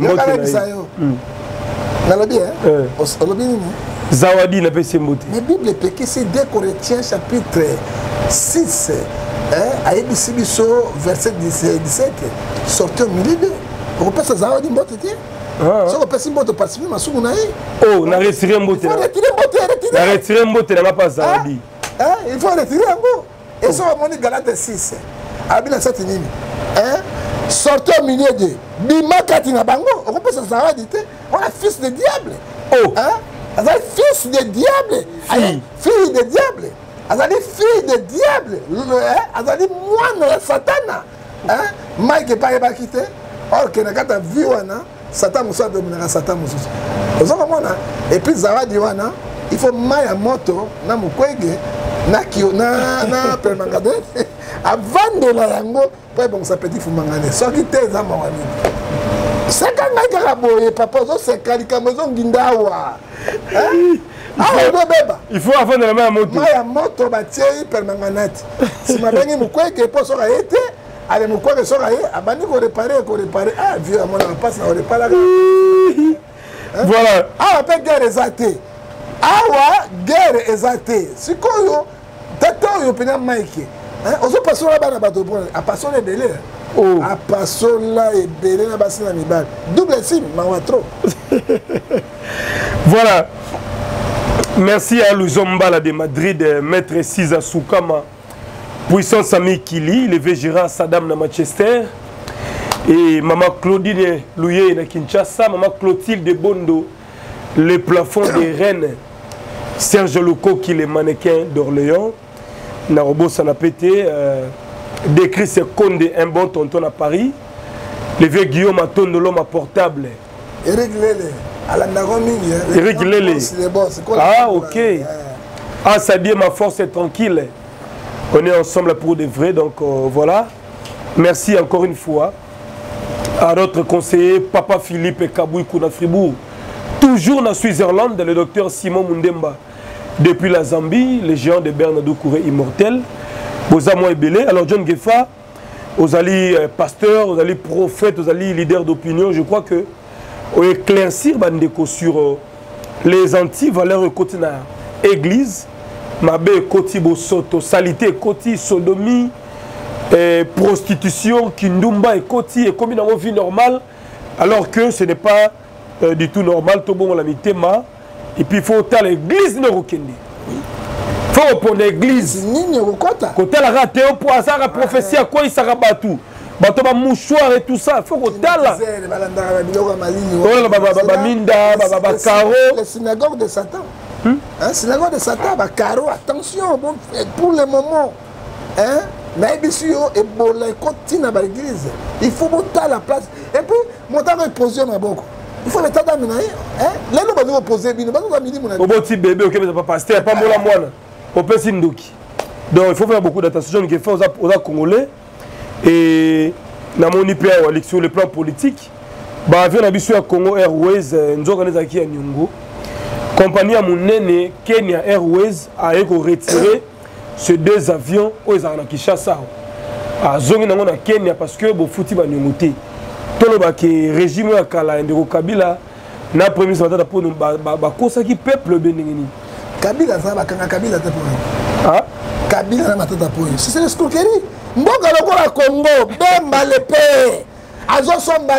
Zawadi n'a pas essayé de monter. La Bible est c'est 2 Corinthiens chapitre 6, verset 17. Sortez au milieu d'eux. On peut se Zawadi mbote. Si on peut se mbote participer, ma soumou naïe. Oh, on a retiré un mbote. Il faut retirer mbote. On a retiré un mbote, on n'a pas Zawadi. Il faut retirer un mot. Et ça, on a dit Galate 6. Abila 7 nini. Sortez au milieu d'eux. Bima Katina Bango. On peut se Zawadi. On est fils de diable. Oh! Azali fils de diable. Fille de diable. Azali fille de diable. Azali moine de Satana. Mike n'est pas ébakité. Or, que n'a pas vu, Satan moussa dominera Satan moussa. Et puis, Zawadi, il faut mailler moto, na mukwege, na kio, na permangade. Avant de la yango, pour ça petit Fumangani. Soit qui t'es à moi. C'est quand même papa, c'est quand il faut avant de la main à moto. Ma moto bâtie permanente. Si ma bengi mukwege pour ça été, allez mukwege ça abani ko réparer. Ah vieux à mon passe na réparer. Voilà. Ah peut guerre exaltée. Ah guerre exaltée. Si koyo tato yo pena Mike. On se passe là-bas dans bateau pour à passer les délais. À passer là et belé na bassin na mibal. Double sim, mawa trop. Voilà. Merci à Luzombala de Madrid, maître Cisa Soukama, puissance Ami Kili, le Gérard Saddam na Manchester, et maman Claudine Louye na Kinshasa, maman Clotilde Bondo, le plafond des Rennes, Serge Loco qui est le mannequin d'Orléans, Narobo Sanapete, décrit ce Conde, un bon tonton à Paris, le vieux Guillaume Aton de l'homme à portable. Eric Lele. Eric Lele. Ah, ok. Ah, ça dit ma force est tranquille. On est ensemble pour de vrai, donc voilà. Merci encore une fois à notre conseiller, Papa Philippe Kabouy Kouna Fribourg. Toujours dans Suisse-Irlande, le docteur Simon Mundemba. Depuis la Zambie, les géants de Bernardo Kouré immortel. Bozamo Ebele. Alors, John Gefa, aux alliés pasteurs, aux alliés prophètes, aux alliés leaders d'opinion, je crois que on éclaircir bandeko sur les anti-valeurs côté na église, mabe côté bosoto, salité côté sodomie, prostitution, kindumba et côté et comme dans une vie normale, alors que ce n'est pas du tout normal. Tout bon la mitema et puis il faut à l'église ne rokende. Faut pour l'église. Côté la raté pour ça la prophétie à quoi il sera battu. Bato ba mouchoir et tout ça, faut qu'on tala. Les synagogues de Satan. Hein, synagogue de Satan, bah caro, attention, bon, pour le moment. Hein, mais et bon, les continue à l'église. Il faut monter à la place. Et puis, monter à reposer ma boque. Il faut le temps d'amener. Hein, là, nous allons reposer. Nous allons amener mon ami. Au petit bébé, ok, mais ça pas passer. Pas moi la moine. On peut s'indoki. Donc, il faut faire beaucoup d'attention. Il faut aux Congolais. Et dans mon IPA, sur le plan politique, avion abisso à Congo Airways, nous organisons qui à Nyongo. Compagnie à Mounene, Kenya Airways a retiré ces deux avions aux Kinshasa. À Zongi na Kenya parce que bon fouti ba Nyongote. Tout le que régime à Kala Ndeko Kabila na premier mandat pour nous ba kosa qui peuple beningini. Kabila ça ba Kabila te pour. Ah Kabila na matata pour. C'est l'escroquerie. Mboka lokola Congo, Bemba le père. Azo somba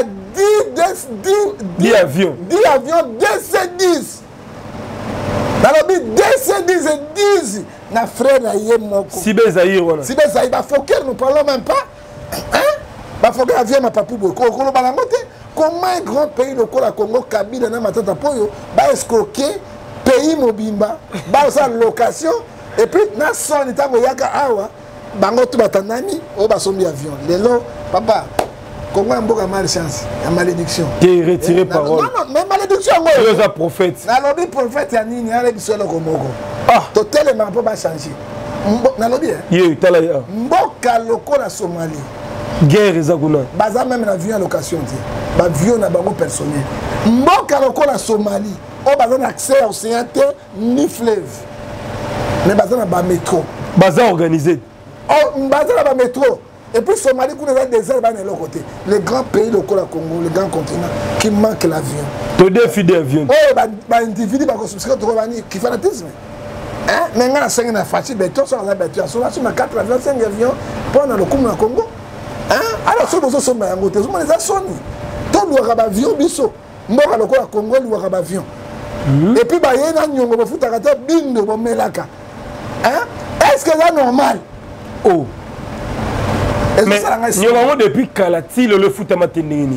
10 avions. 10 avions, DC-10. Nalobi DC-10 et 10. Na frère na yé moko. Sibé Zahir wana. Sibé Zahir, ba Fokker, nous parlons même pas. Hein? Ba Fokker avion ma papou boko. Okolo balangote. Comment un grand pays lokola Congo, Kabila na matata poyo, ba escroquer pays mobimba, ba sa location et puis na son itango yaka awa. Bango tout batanami au basombi avion. Lelo papa comment un boka malchance, la malédiction. Qui est retiré parole. Non, mais malédiction moi. Dieu a prophète. Nalobi prophète ya nini ala biso lo komoko. Ah, totalement pas changer. Nalobi hein. Yé tala ya. Mboka lokola Somalie. Guerre ezaguna. Baza même na avion location ti. Ba avion na bango personnel. Mboka lokola Somalie, o baza na accès au océan ni fleuve. Mais baza na ba métro. Baza organisé. Oh, baza na ba métro. Et puis Somalie, qu'on a des ailes de l'autre côté. Les grands pays locaux, le Congo, les grands continents, qui manquent l'avion. Tu défies d'avion. Oh, bah, individu, qui fanatisme. Hein? Mais on a 5 ans, facile, mais toi, on a battu. On a 4 avions, 5 avions, pour le Congo. Hein? Alors, ceux qui sont en côté, on les a sonnés. Tout le monde a avion, biso. Moi, le Congo, il y a avion. Et puis, il y a un nyongo, il faut arrêter, bingo, bon, melaka. Hein? Est-ce que c'est normal? Oh. Mais nous avons depuis Kalati le foot à Matendini.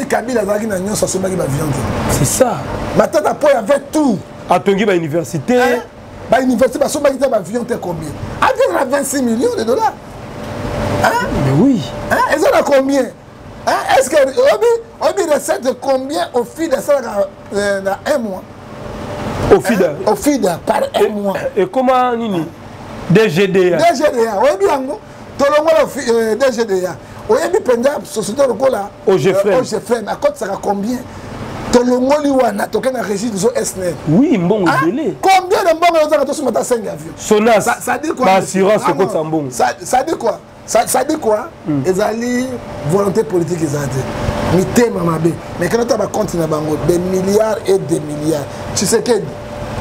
C'est ça. Matata Poy avait tout. À Tongi, à l'université. À l'université, l'avion était combien? Avion a 26 millions de dollars. Hein? Mais oui. Hein? Et ça a combien? Hein? Est-ce que on recette de combien au FIDA dans un mois? Au FIDA? Au FIDA, par un mois. Et comment Nini? DGDA. DGDA, oui, bien. Tolongo DGDA. Oyebi Pendab société lokola OGFM à côté ça combien? Tolongo liwana toke na régie de SNET. Oui, bon délai. Combien de mbongo za to sumata 5 avions? Sonas. Ça dit quoi? Assurance côté Sambong. Ça dit quoi? Ça dit quoi? Ezali volonté politique ezali. Mité mamabe. Mais quand on va continuer bango des milliards et des milliards. Tu sais que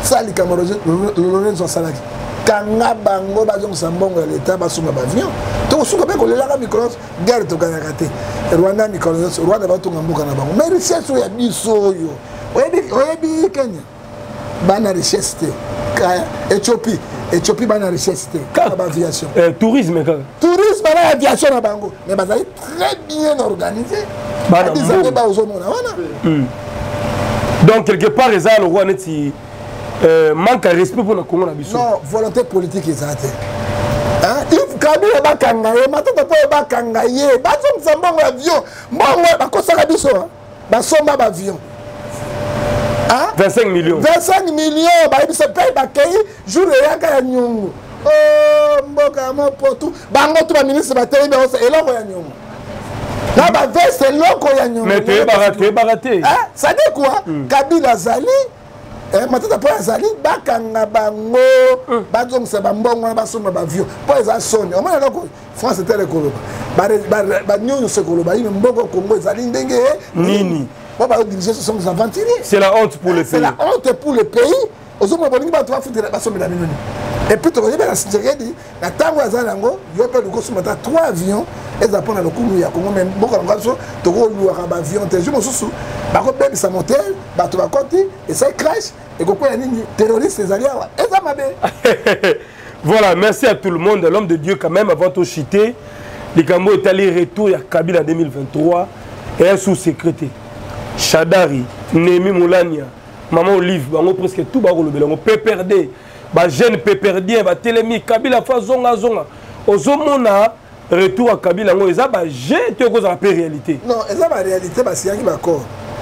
sali Lorenzo Salaki kanga bango bazong sambongo l'état basuma bavion to suka be ko lela micro guerre to kanaka te Rwanda micro Rwanda batunga mbuka na bango mais richesse ya biso yo oyebi Kenya bana richesse te Éthiopie bana richesse te ka aviation tourisme bana aviation na bango mais bazali très bien organisé bana bizango ba ozomona wana donc quelque part les le roi neti manque de respect pour le Congo na biso. Non, volonté politique exacte. Hein? Il Kabila bakangaye, matata po bakangaye, bazom sambongo avion. Mbongo bakosaka biso, ba somba ba avion. Hein? 25 millions. 25 millions, ba biso paye bakay jour yaka ya nyungu. Oh, mboka mo potu, bango to ba ministre ba télé ba eloko ya nyungu. Na ba veste eloko ya nyungu. Mais tu baraté. Hein? Ça dit quoi? Kabila zali matata po azali bakanga bango bazongisa bambongo na basomba bavio po eza soni omona loko France tele koloba ba nyonso koloba ine mboko Congo ezali ndenge nini po ba diriger ce sont aventuriers. C'est la honte pour le pays. C'est la honte pour le pays. Ozomona bolingi ba to foutre basomba na minoni. Et puis to yeba la Tshisekedi na tango azali ngo yope loko somata 3 avions eza pona lokumu ya Congo même boka ngaso to ko luaka ba avion te je mosusu ba ko bebe sa moteur ba to ba koti et ça crash et ko ya nini terroriste ezali awa eza mabe. Voilà, merci à tout le monde, l'homme de Dieu quand même avant de chiter. Les Gambo est allé retour à Kabila en 2023 et un sous-secrétaire Chadari, Némi Moulania, Maman Olive, bango presque tout bango le belango PPRD, ba jeune PPRD, ba Télémi Kabila fa zonga zonga. Ozomona retour à Kabila ngo eza ba j'ai te cause la réalité. Non, eza ba réalité ba siaki ba corps.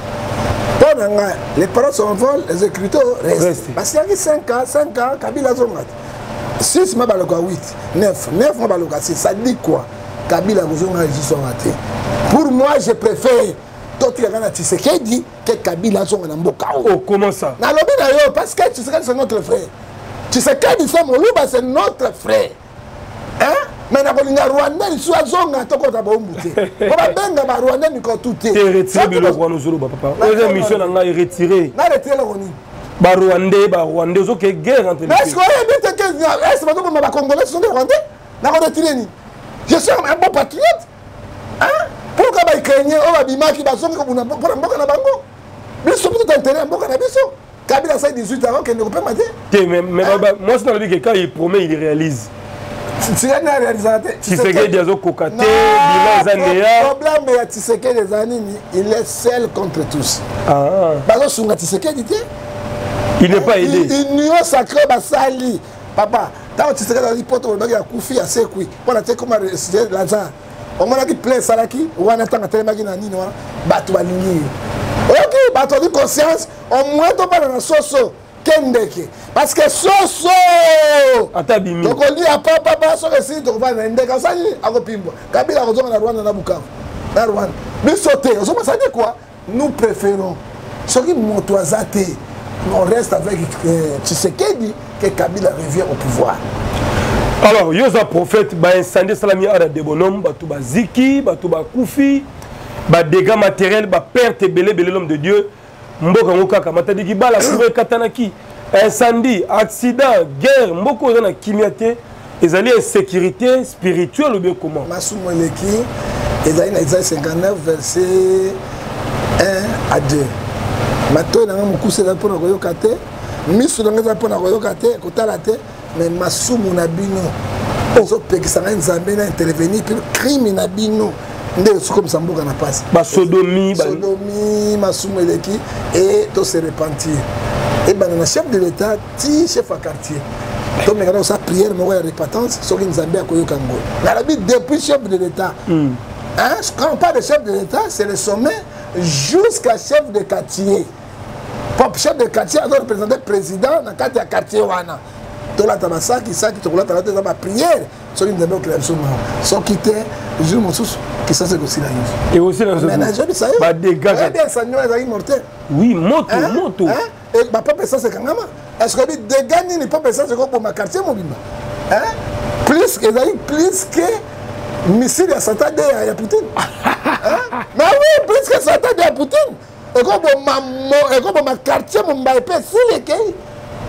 Les paroles sont en vol, les écritures restent. Parce qu'il y a 5 ans, Kabila zonga. 6 mois baloka 8, 9 mois baloka 6. Ça dit quoi? Kabila zonga sont ratés. Pour moi, je préfère d'autres Tshisekedi que Kabila zonga na mboka. Oh, comment ça? Na lobi na yo parce que Tshisekedi c'est notre frère. Tshisekedi c'est Moluba c'est notre frère. Hein? Mais na kolinga Rwanda li soit zonga toko ta bombuté. Ko ba benga ba Rwanda ni ko touté. Te retiré biloko wana zolo papa. Oza mission na ngai retiré. Na retiré loni. Ba Rwanda zo ke guerre entre les pays. Est-ce que vous avez dit que est-ce que ba Congolais sont des Rwandais? Na ko retiré ni. Je suis un bon patriote. Hein? Pourquoi ba Ukrainien o ba bimaki ba zonga ko na mboka na bango? Biso tout intérêt mboka na biso. Kabila ça 18 ans que ne peut pas dire. Mais moi c'est dans le dit que quand il promet il réalise. Tshisekedi azo kokate bilan zanea. Problème ya Tshisekedi zanini, il est seul contre tous. Ah. Bazo sunga Tshisekedi te. Il n'est pas aidé. Union sacrée basali. Papa, tant Tshisekedi a dit poto le bagi akufi a sekui. Pona te comme Lazare. On m'a dit plein salaki, wana tanga telemaki na nini wana batu balingi. OK, batu de conscience, au moins to pas na soso. Kendeke parce que soso atabimi donc on dit à papa so que si to va na ndeka sani akopimba Kabila kozonga na Rwanda na Bukavu na Rwanda bisoté ozoma ça dit quoi nous préférons ce qui moto azate on reste avec Tshisekedi que Kabila revient au pouvoir. Alors yoza prophète ba incendie salami ara de bonhomme batu baziki batu bakufi ba dégâts matériels ba perte belé l'homme de Dieu. Mboka ngokaka matadiki bala kure katanaki incendie accident guerre mboko za na kimiate ezali insécurité spirituelle ou bien comment masumo leki ezali na Isaïe 59 verset 1 à 2 mato na mukuse za pona koyoka te misu na za pona koyoka te kotala te mais masumo na bino ozo pekisa na nzambe na intervenir puis crime na bino. C'est comme ça mboka na passe ba sodomie masumu eleki et to se repentir et ben le chef de l'état ti chef à quartier to me gana sa prière mo ya repentance so ki nzambe akoyoka ngo na la bi depuis chef de l'état hein quand on parle de chef de l'état c'est le sommet jusqu'à chef de quartier pop chef de quartier a représenter président na kati ya quartier wana to la tabasaki saki to la tabasaki ba prière so ki nzambe okela biso ma so kite jour mosusu qui ça c'est aussi la news. Et aussi dans ce bah dégâts. Bien ça nous est immortel. Oui, moto. Et bah pas ça c'est quand même. Est-ce que les dégâts ni pas ça c'est comme pour ma quartier mobile. Hein? Plus que missile à Santade à Poutine. Hein? Mais oui, plus que Santade à Poutine. Et comme ma quartier mon baïpé si les kay.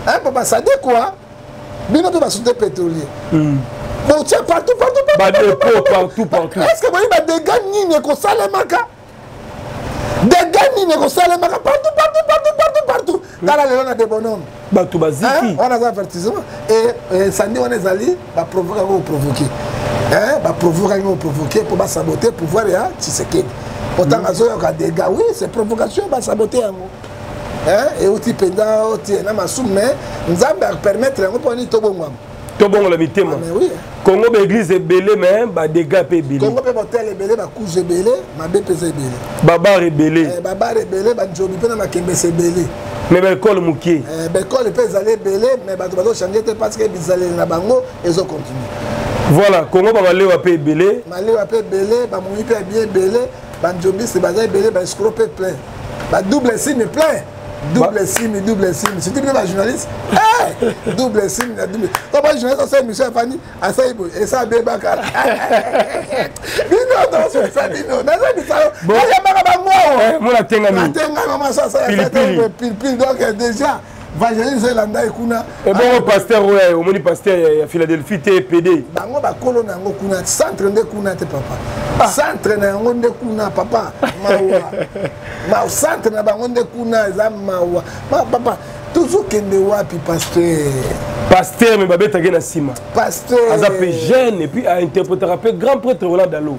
Hein, papa, ça dit quoi? Bino peut pas sauter pétrolier. Bon, tiens, partout. Est-ce que vous voyez des gars ni ne salemaka? Des gars ni ne salemaka partout. Dans la léon a des bonhommes. Batou baziki. On a un avertissement. Et ça dit on est allé, va provoquer. Va provoquer pour saboter pour voir si c'est qui. Autant il y a des gars, oui, c'est provocation, va saboter. Et aussi pendant mais nous allons permettre de tout bon. Tout bon la mitema. Congo l'église est belé mais ba dégâts pe belé. Congo pe motel belé ba couche belé, ma BPC belé. Baba rebelé. Baba rebelé ba njobi pe na makembe se belé. Mais l'école mukie. L'école peut aller belé mais ba doit changer parce que bizalé na bango et zo continue. Voilà, Congo ba malé wa pe belé. Malé wa pe belé, ba moni pe bien belé, ba njobi se ba belé ba escroc pe plein. Ba double signe plein. Double signe. Si tu es un journaliste, double signe. Quand un journaliste, c'est Michel Fanny, et ça, Bébakar. Donc déjà, Vangeline Zelanda et Kuna. Et bon, pasteur, au moni pasteur à Philadelphie, TPD. Bango ba kolo na ngo kuna centre de kuna te papa. Centre na ngo de kuna papa. Mawa. Ma centre na bango de kuna za mawa. Ma papa toujours kende wapi pasteur. Pasteur mais babeta gena sima. Pasteur. Azapé jeune et puis a interprété rappel grand prêtre Roland Dalo.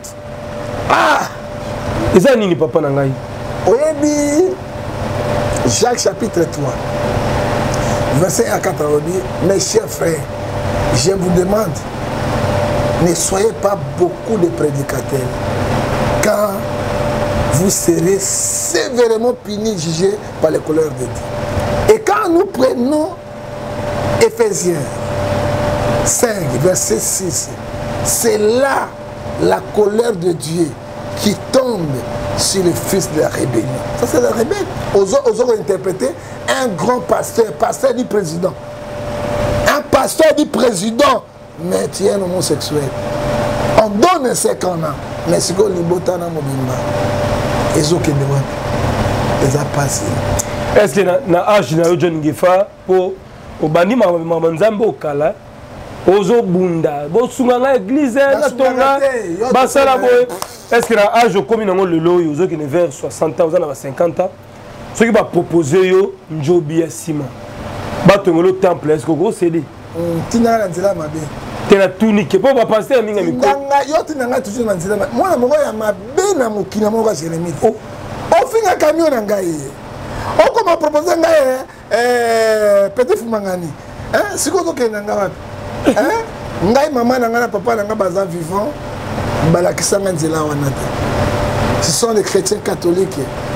Eza nini papa na ngai. Oyebi Jacques chapitre 3. Verset 4, on dit, mes chers frères, je vous demande, ne soyez pas beaucoup de prédicateurs, car vous serez sévèrement punis, jugés par les colères de Dieu. Et quand nous prenons Éphésiens 5, verset 6, c'est là la colère de Dieu qui tombe sur le fils de la rébellion. Ça c'est la rébellion. Aux autres interpréter un grand pasteur du président. Un pasteur du président, mais tu es un homosexuel. On donne ce qu'on a, mais c'est que l'ibota na mobimba. Et ce qui est les a passé. Est-ce que na âge na John Gefa pour au bani mamanzambo au kala ozo bunda bo sunganga église na tonga basala boy. Est-ce que na âge comme nango lelo yozo qui ne vers 60 ans aux na 50 ans ce qui va proposer yo njobi ya sima batongolo temple est-ce que go céder tinanga nzela mabe tena tunique po ba pasteur minga miko nganga yo tinanga toujours na nzela mwana moko ya mabe na mokina moko Jérémie o finga camion na ngai o comment proposer ngai petit fumangani siko to ke nanga wapi ngai maman na ngai na papa na ngai baza vivant balakisanga nzela wana te ce sont les chrétiens catholiques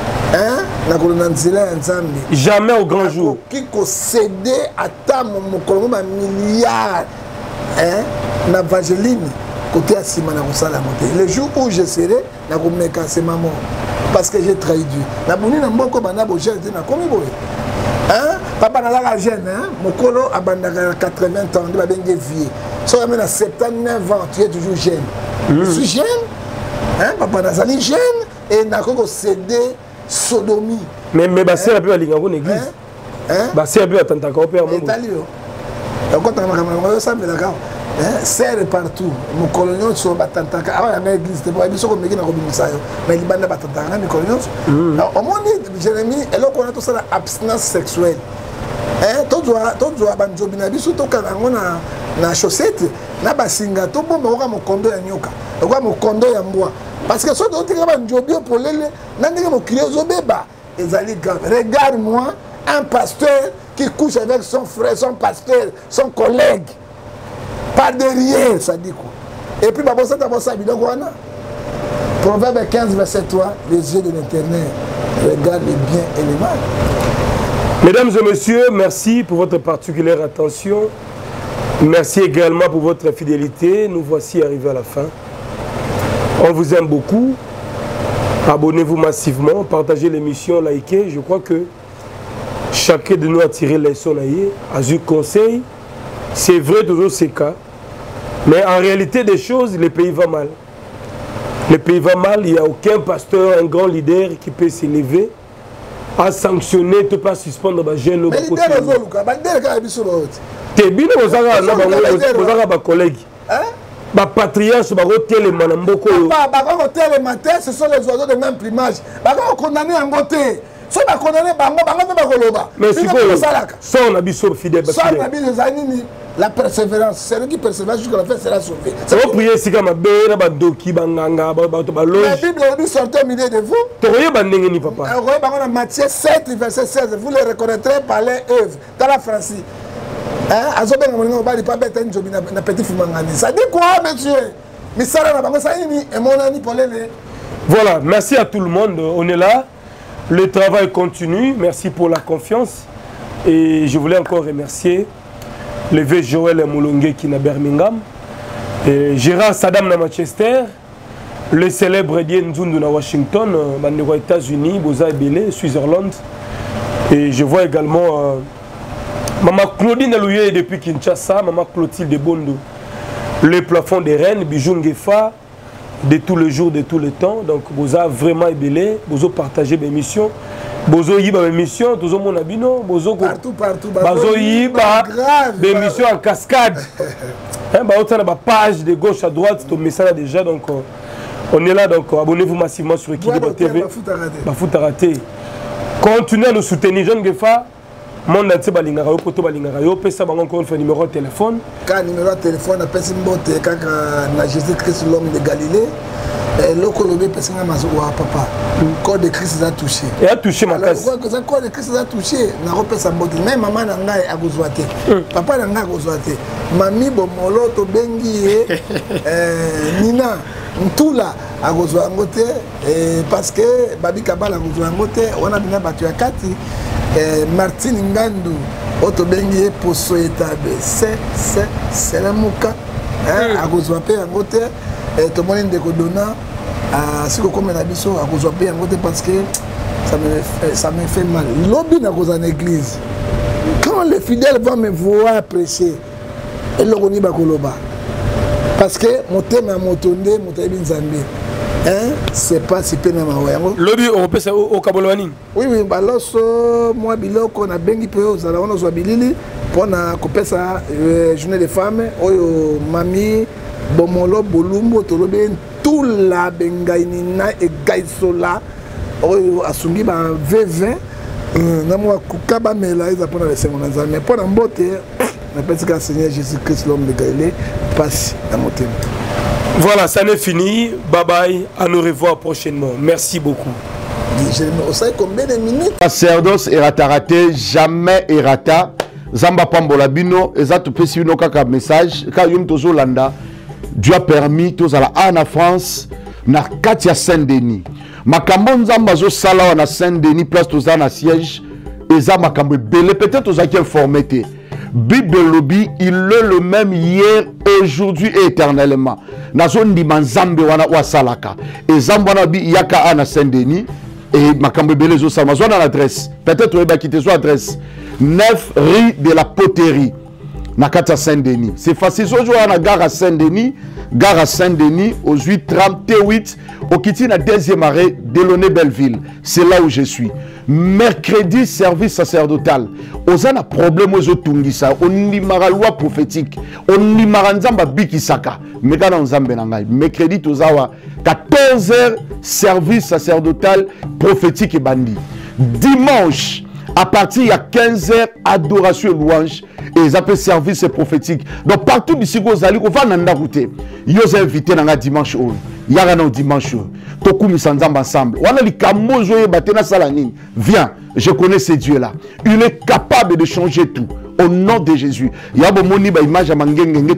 jamais au grand jour. Qui cédé à ta mon milliard na Vangeline côté à Simana Rosala monter. Le jour où je serai na komeka c'est maman parce que j'ai trahi Dieu. Na boni na mboko bana bo jeune na komi boye. Papa na la jeune mokolo abandaka 80 ans de ba bengue vieux. So amena 79 ans tu es toujours jeune. Je suis jeune. Papa na zali jeune et na ko cédé sodomie. Mais basé peu à l'ingo l'église. Basé peu à tantaka au père mon. Italio. Donc quand on ça me d'accord. Serre partout. Mon colonial sur batantaka. Ah la église te bois biso ko meki na ko bimisa yo. Mais libanda batantaka ni colonial. Au moins Jérémie, elle on a tout ça l'abstinence sexuelle. To doit banjobi na biso to kana ngona na chaussette na basinga to bomba ko mo kondo ya nyoka. Ko mo kondo ya mbwa. Parce que ceux qui ont dit pour les regarde-moi un pasteur qui couche avec son frère, son pasteur, son collègue. Pas derrière, ça dit quoi. Et puis, Proverbe 15, verset 3, les yeux de l'Éternel regardent les biens et les mal. Mesdames et messieurs, merci pour votre particulière attention. Merci également pour votre fidélité. Nous voici arrivés à la fin. On vous aime beaucoup. Abonnez-vous massivement, partagez l'émission, likez. Je crois que chacun de nous a tiré les leçons, a eu conseil. C'est vrai toujours ces cas. Mais en réalité des choses, le pays va mal. Le pays va mal, il n'y a aucun pasteur, un grand leader qui peut s'élever à sanctionner, tu peux suspendre les jeunes. Mais l'idée est zoluka, bah l'idée est sur l'autre. T'es bien aux agas, aux collègues. Bah patriarche, bah hôtel les manamboko. Bah hôtel les matins, ce sont les oiseaux de même plumage. Bah condamné en côté. Si on a condamné bango, bango pas koloba. Mais si quoi, ça on a biso fidèle. Ça on a bis les années. La persévérance, celui qui persévère jusqu'à la fin sera sauvé. Ça va prier si comme bena bandoki banganga ba loge. La Bible dit sortez au milieu de vous. Tu voyez bandenge ni papa. Vous voyez dans Matthieu 7 verset 16, vous les reconnaîtrez par les œuvres. Dans la Francie. Hein, azobe ngomoni ba di pa beta njobi na petit fumangani. Ça dit quoi monsieur? Misara na bango ça ni et mon ami polele. Voilà, merci à tout le monde, on est là. Le travail continue, merci pour la confiance et je voulais encore remercier le vieux Joël Moulongue qui est à Birmingham, et Gérard Saddam à Manchester, le célèbre Eddie Nzundu à Washington, aux États-Unis, Boza Ebele, Switzerland. Et je vois également Maman Claudine Alouye depuis Kinshasa, Maman Clotilde Bondo, le plafond des Rennes, Bijou Ngefa, de tous les jours, de tous les temps. Donc, Boza vraiment Ebele, Bozo partager mes missions. Bozo yiba émission, tous mon abino, Bozo partout. Bozo yiba des missions en cascade. Bah autant la page de gauche à droite, ton message déjà donc on est là donc abonnez-vous massivement sur Équilibre TV. Bafoot à rater. Continuez à nous soutenir jeune Gefa. Monde entier balingara yo poto balingara yo pesa bango encore un numéro de téléphone. Quand numéro de téléphone a pesi mbote kaka na Jésus-Christ l'homme de Galilée. Le colombien personne n'a papa. Le corps de Christ a touché. Et a touché ma casse. Le corps de Christ a touché. N'a repéré sa beauté. Même maman n'a pas gozouaté. Papa n'a pas gozouaté. Mamie bomolo to bengi Nina Ntula a gozouangoté parce que Babi Kabal a gozouangoté. On a bien battu à Kati. Martine Ngandou auto bengi poso etabe. C'est la mouka. A gozouapé angoté. Tout le monde est condamné à ce que comme on a dit à cause de parce que ça me fait mal. Lobby n'a pas en église. Quand les fidèles vont me voir prêcher, ils le connaissent pas. Parce que mon thème est mon tonde, mon thème est Zambé. C'est pas si peine à ma voix. Lobby on peut ça au Kabolwani. Oui, alors moi biloko na bengi peu aux alawano zwabilili pour na couper ça journée des femmes, oyo mami Bomolo Bolumbo Tolobe tout la bengainina et gaisola asungi ba V20 na moi kukaba mela ils apprennent les semaines mais pour en beauté na petit que Seigneur Jésus-Christ l'homme de Galilée passe dans mon thème. Voilà, ça n'est fini. Bye bye, à nous revoir prochainement. Merci beaucoup. Je ne sais combien de minutes. Sacerdoce erata raté, jamais erata. Zamba Pambola Bino, ezatu pesi bino kaka message ka yum tozo landa. Dieu a permis tous à la en France na Katia Saint-Denis. Makambo nzamba zo sala na Saint-Denis place tous na siège eza makambo belé peut-être aux qui informé té. Bible lobby il est le même hier aujourd'hui et éternellement. Na zone di manzambe wana wa salaka. Ezamba na bi yaka na Saint-Denis et makambo belé zo sala zone l'adresse. Peut-être on va quitter son adresse 9 rue de la Poterie. Nakata Saint-Denis. C'est facile. Aujourd'hui, on a gare à Saint-Denis aux 8h38, au Kiti, la deuxième arrêt, Delaunay Belleville. C'est là où je suis. Mercredi, service sacerdotal. On a un problème aux Otungisa. On y a loi prophétique. On y a Nzamba Bikisaka. Mais quand on a mercredi, on a 14h, service sacerdotal prophétique et bandit. Dimanche, à partir de 15h, adoration et louange. Et ils appellent service prophétique. Donc partout d'ici, vous allez, on va dans route. Ils ont invité dans dimanche. Il y a un dimanche. Toku Misanzamba ensemble. On a dit Kamozo Batena Salanine. Viens, je connais ce Dieu-là. Il est capable de changer tout. Au nom de Jésus. Il y a une image à Mangengenge,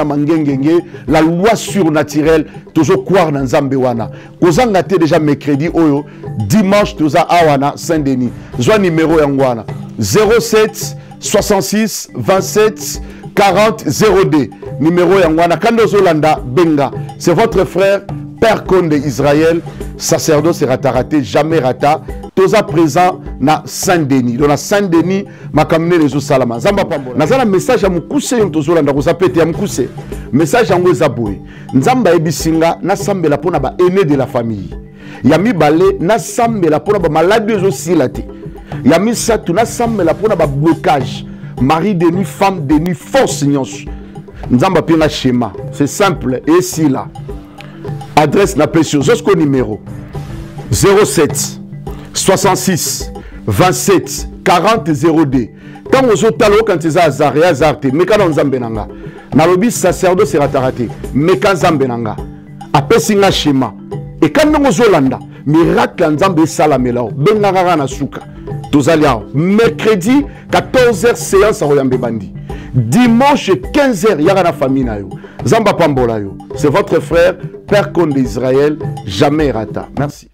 la loi surnaturelle, toujours croire dans Zambewana. Vous avez déjà mercredi, dimanche, vous avez Awana, Saint-Denis. Soit numéro Yangwana 07 66 27 40 02. Numéro Yangwana. Kando Zolanda Benga. C'est votre frère, Père Conde Israël, sacerdoce et raté, jamais rata. Toza présent na Saint-Denis. Donc na Saint-Denis, ma kamine les salama. Zamba pambola. Nazala message à mukuse yon tozo landa kozapete ya mukuse. Message yango ezaboué. Nzamba ebisinga na sambela pona ba aîné de la famille. Yami balé na sambela pona ba malade ezo silate. ya misato nasambela mpona bablocage mari de nuit femme de nuit force nyonso nzambe apinga schéma c'est simple et si là adresse na pesio zosko numéro 07 66 27 40 02 quand vous êtes allé quand ils ont azarté mais quand on zambénanga na lobi sacerdoce sera raté mais quand zambénanga après singa schéma et quand nous olanda miracle nzambe salamelao benganga na suka tozalia mercredi 14h séance à Royambe Bandi dimanche 15h yaka na famille na yo zamba pambola yo c'est votre frère Père Conde d'Israël jamais rata merci.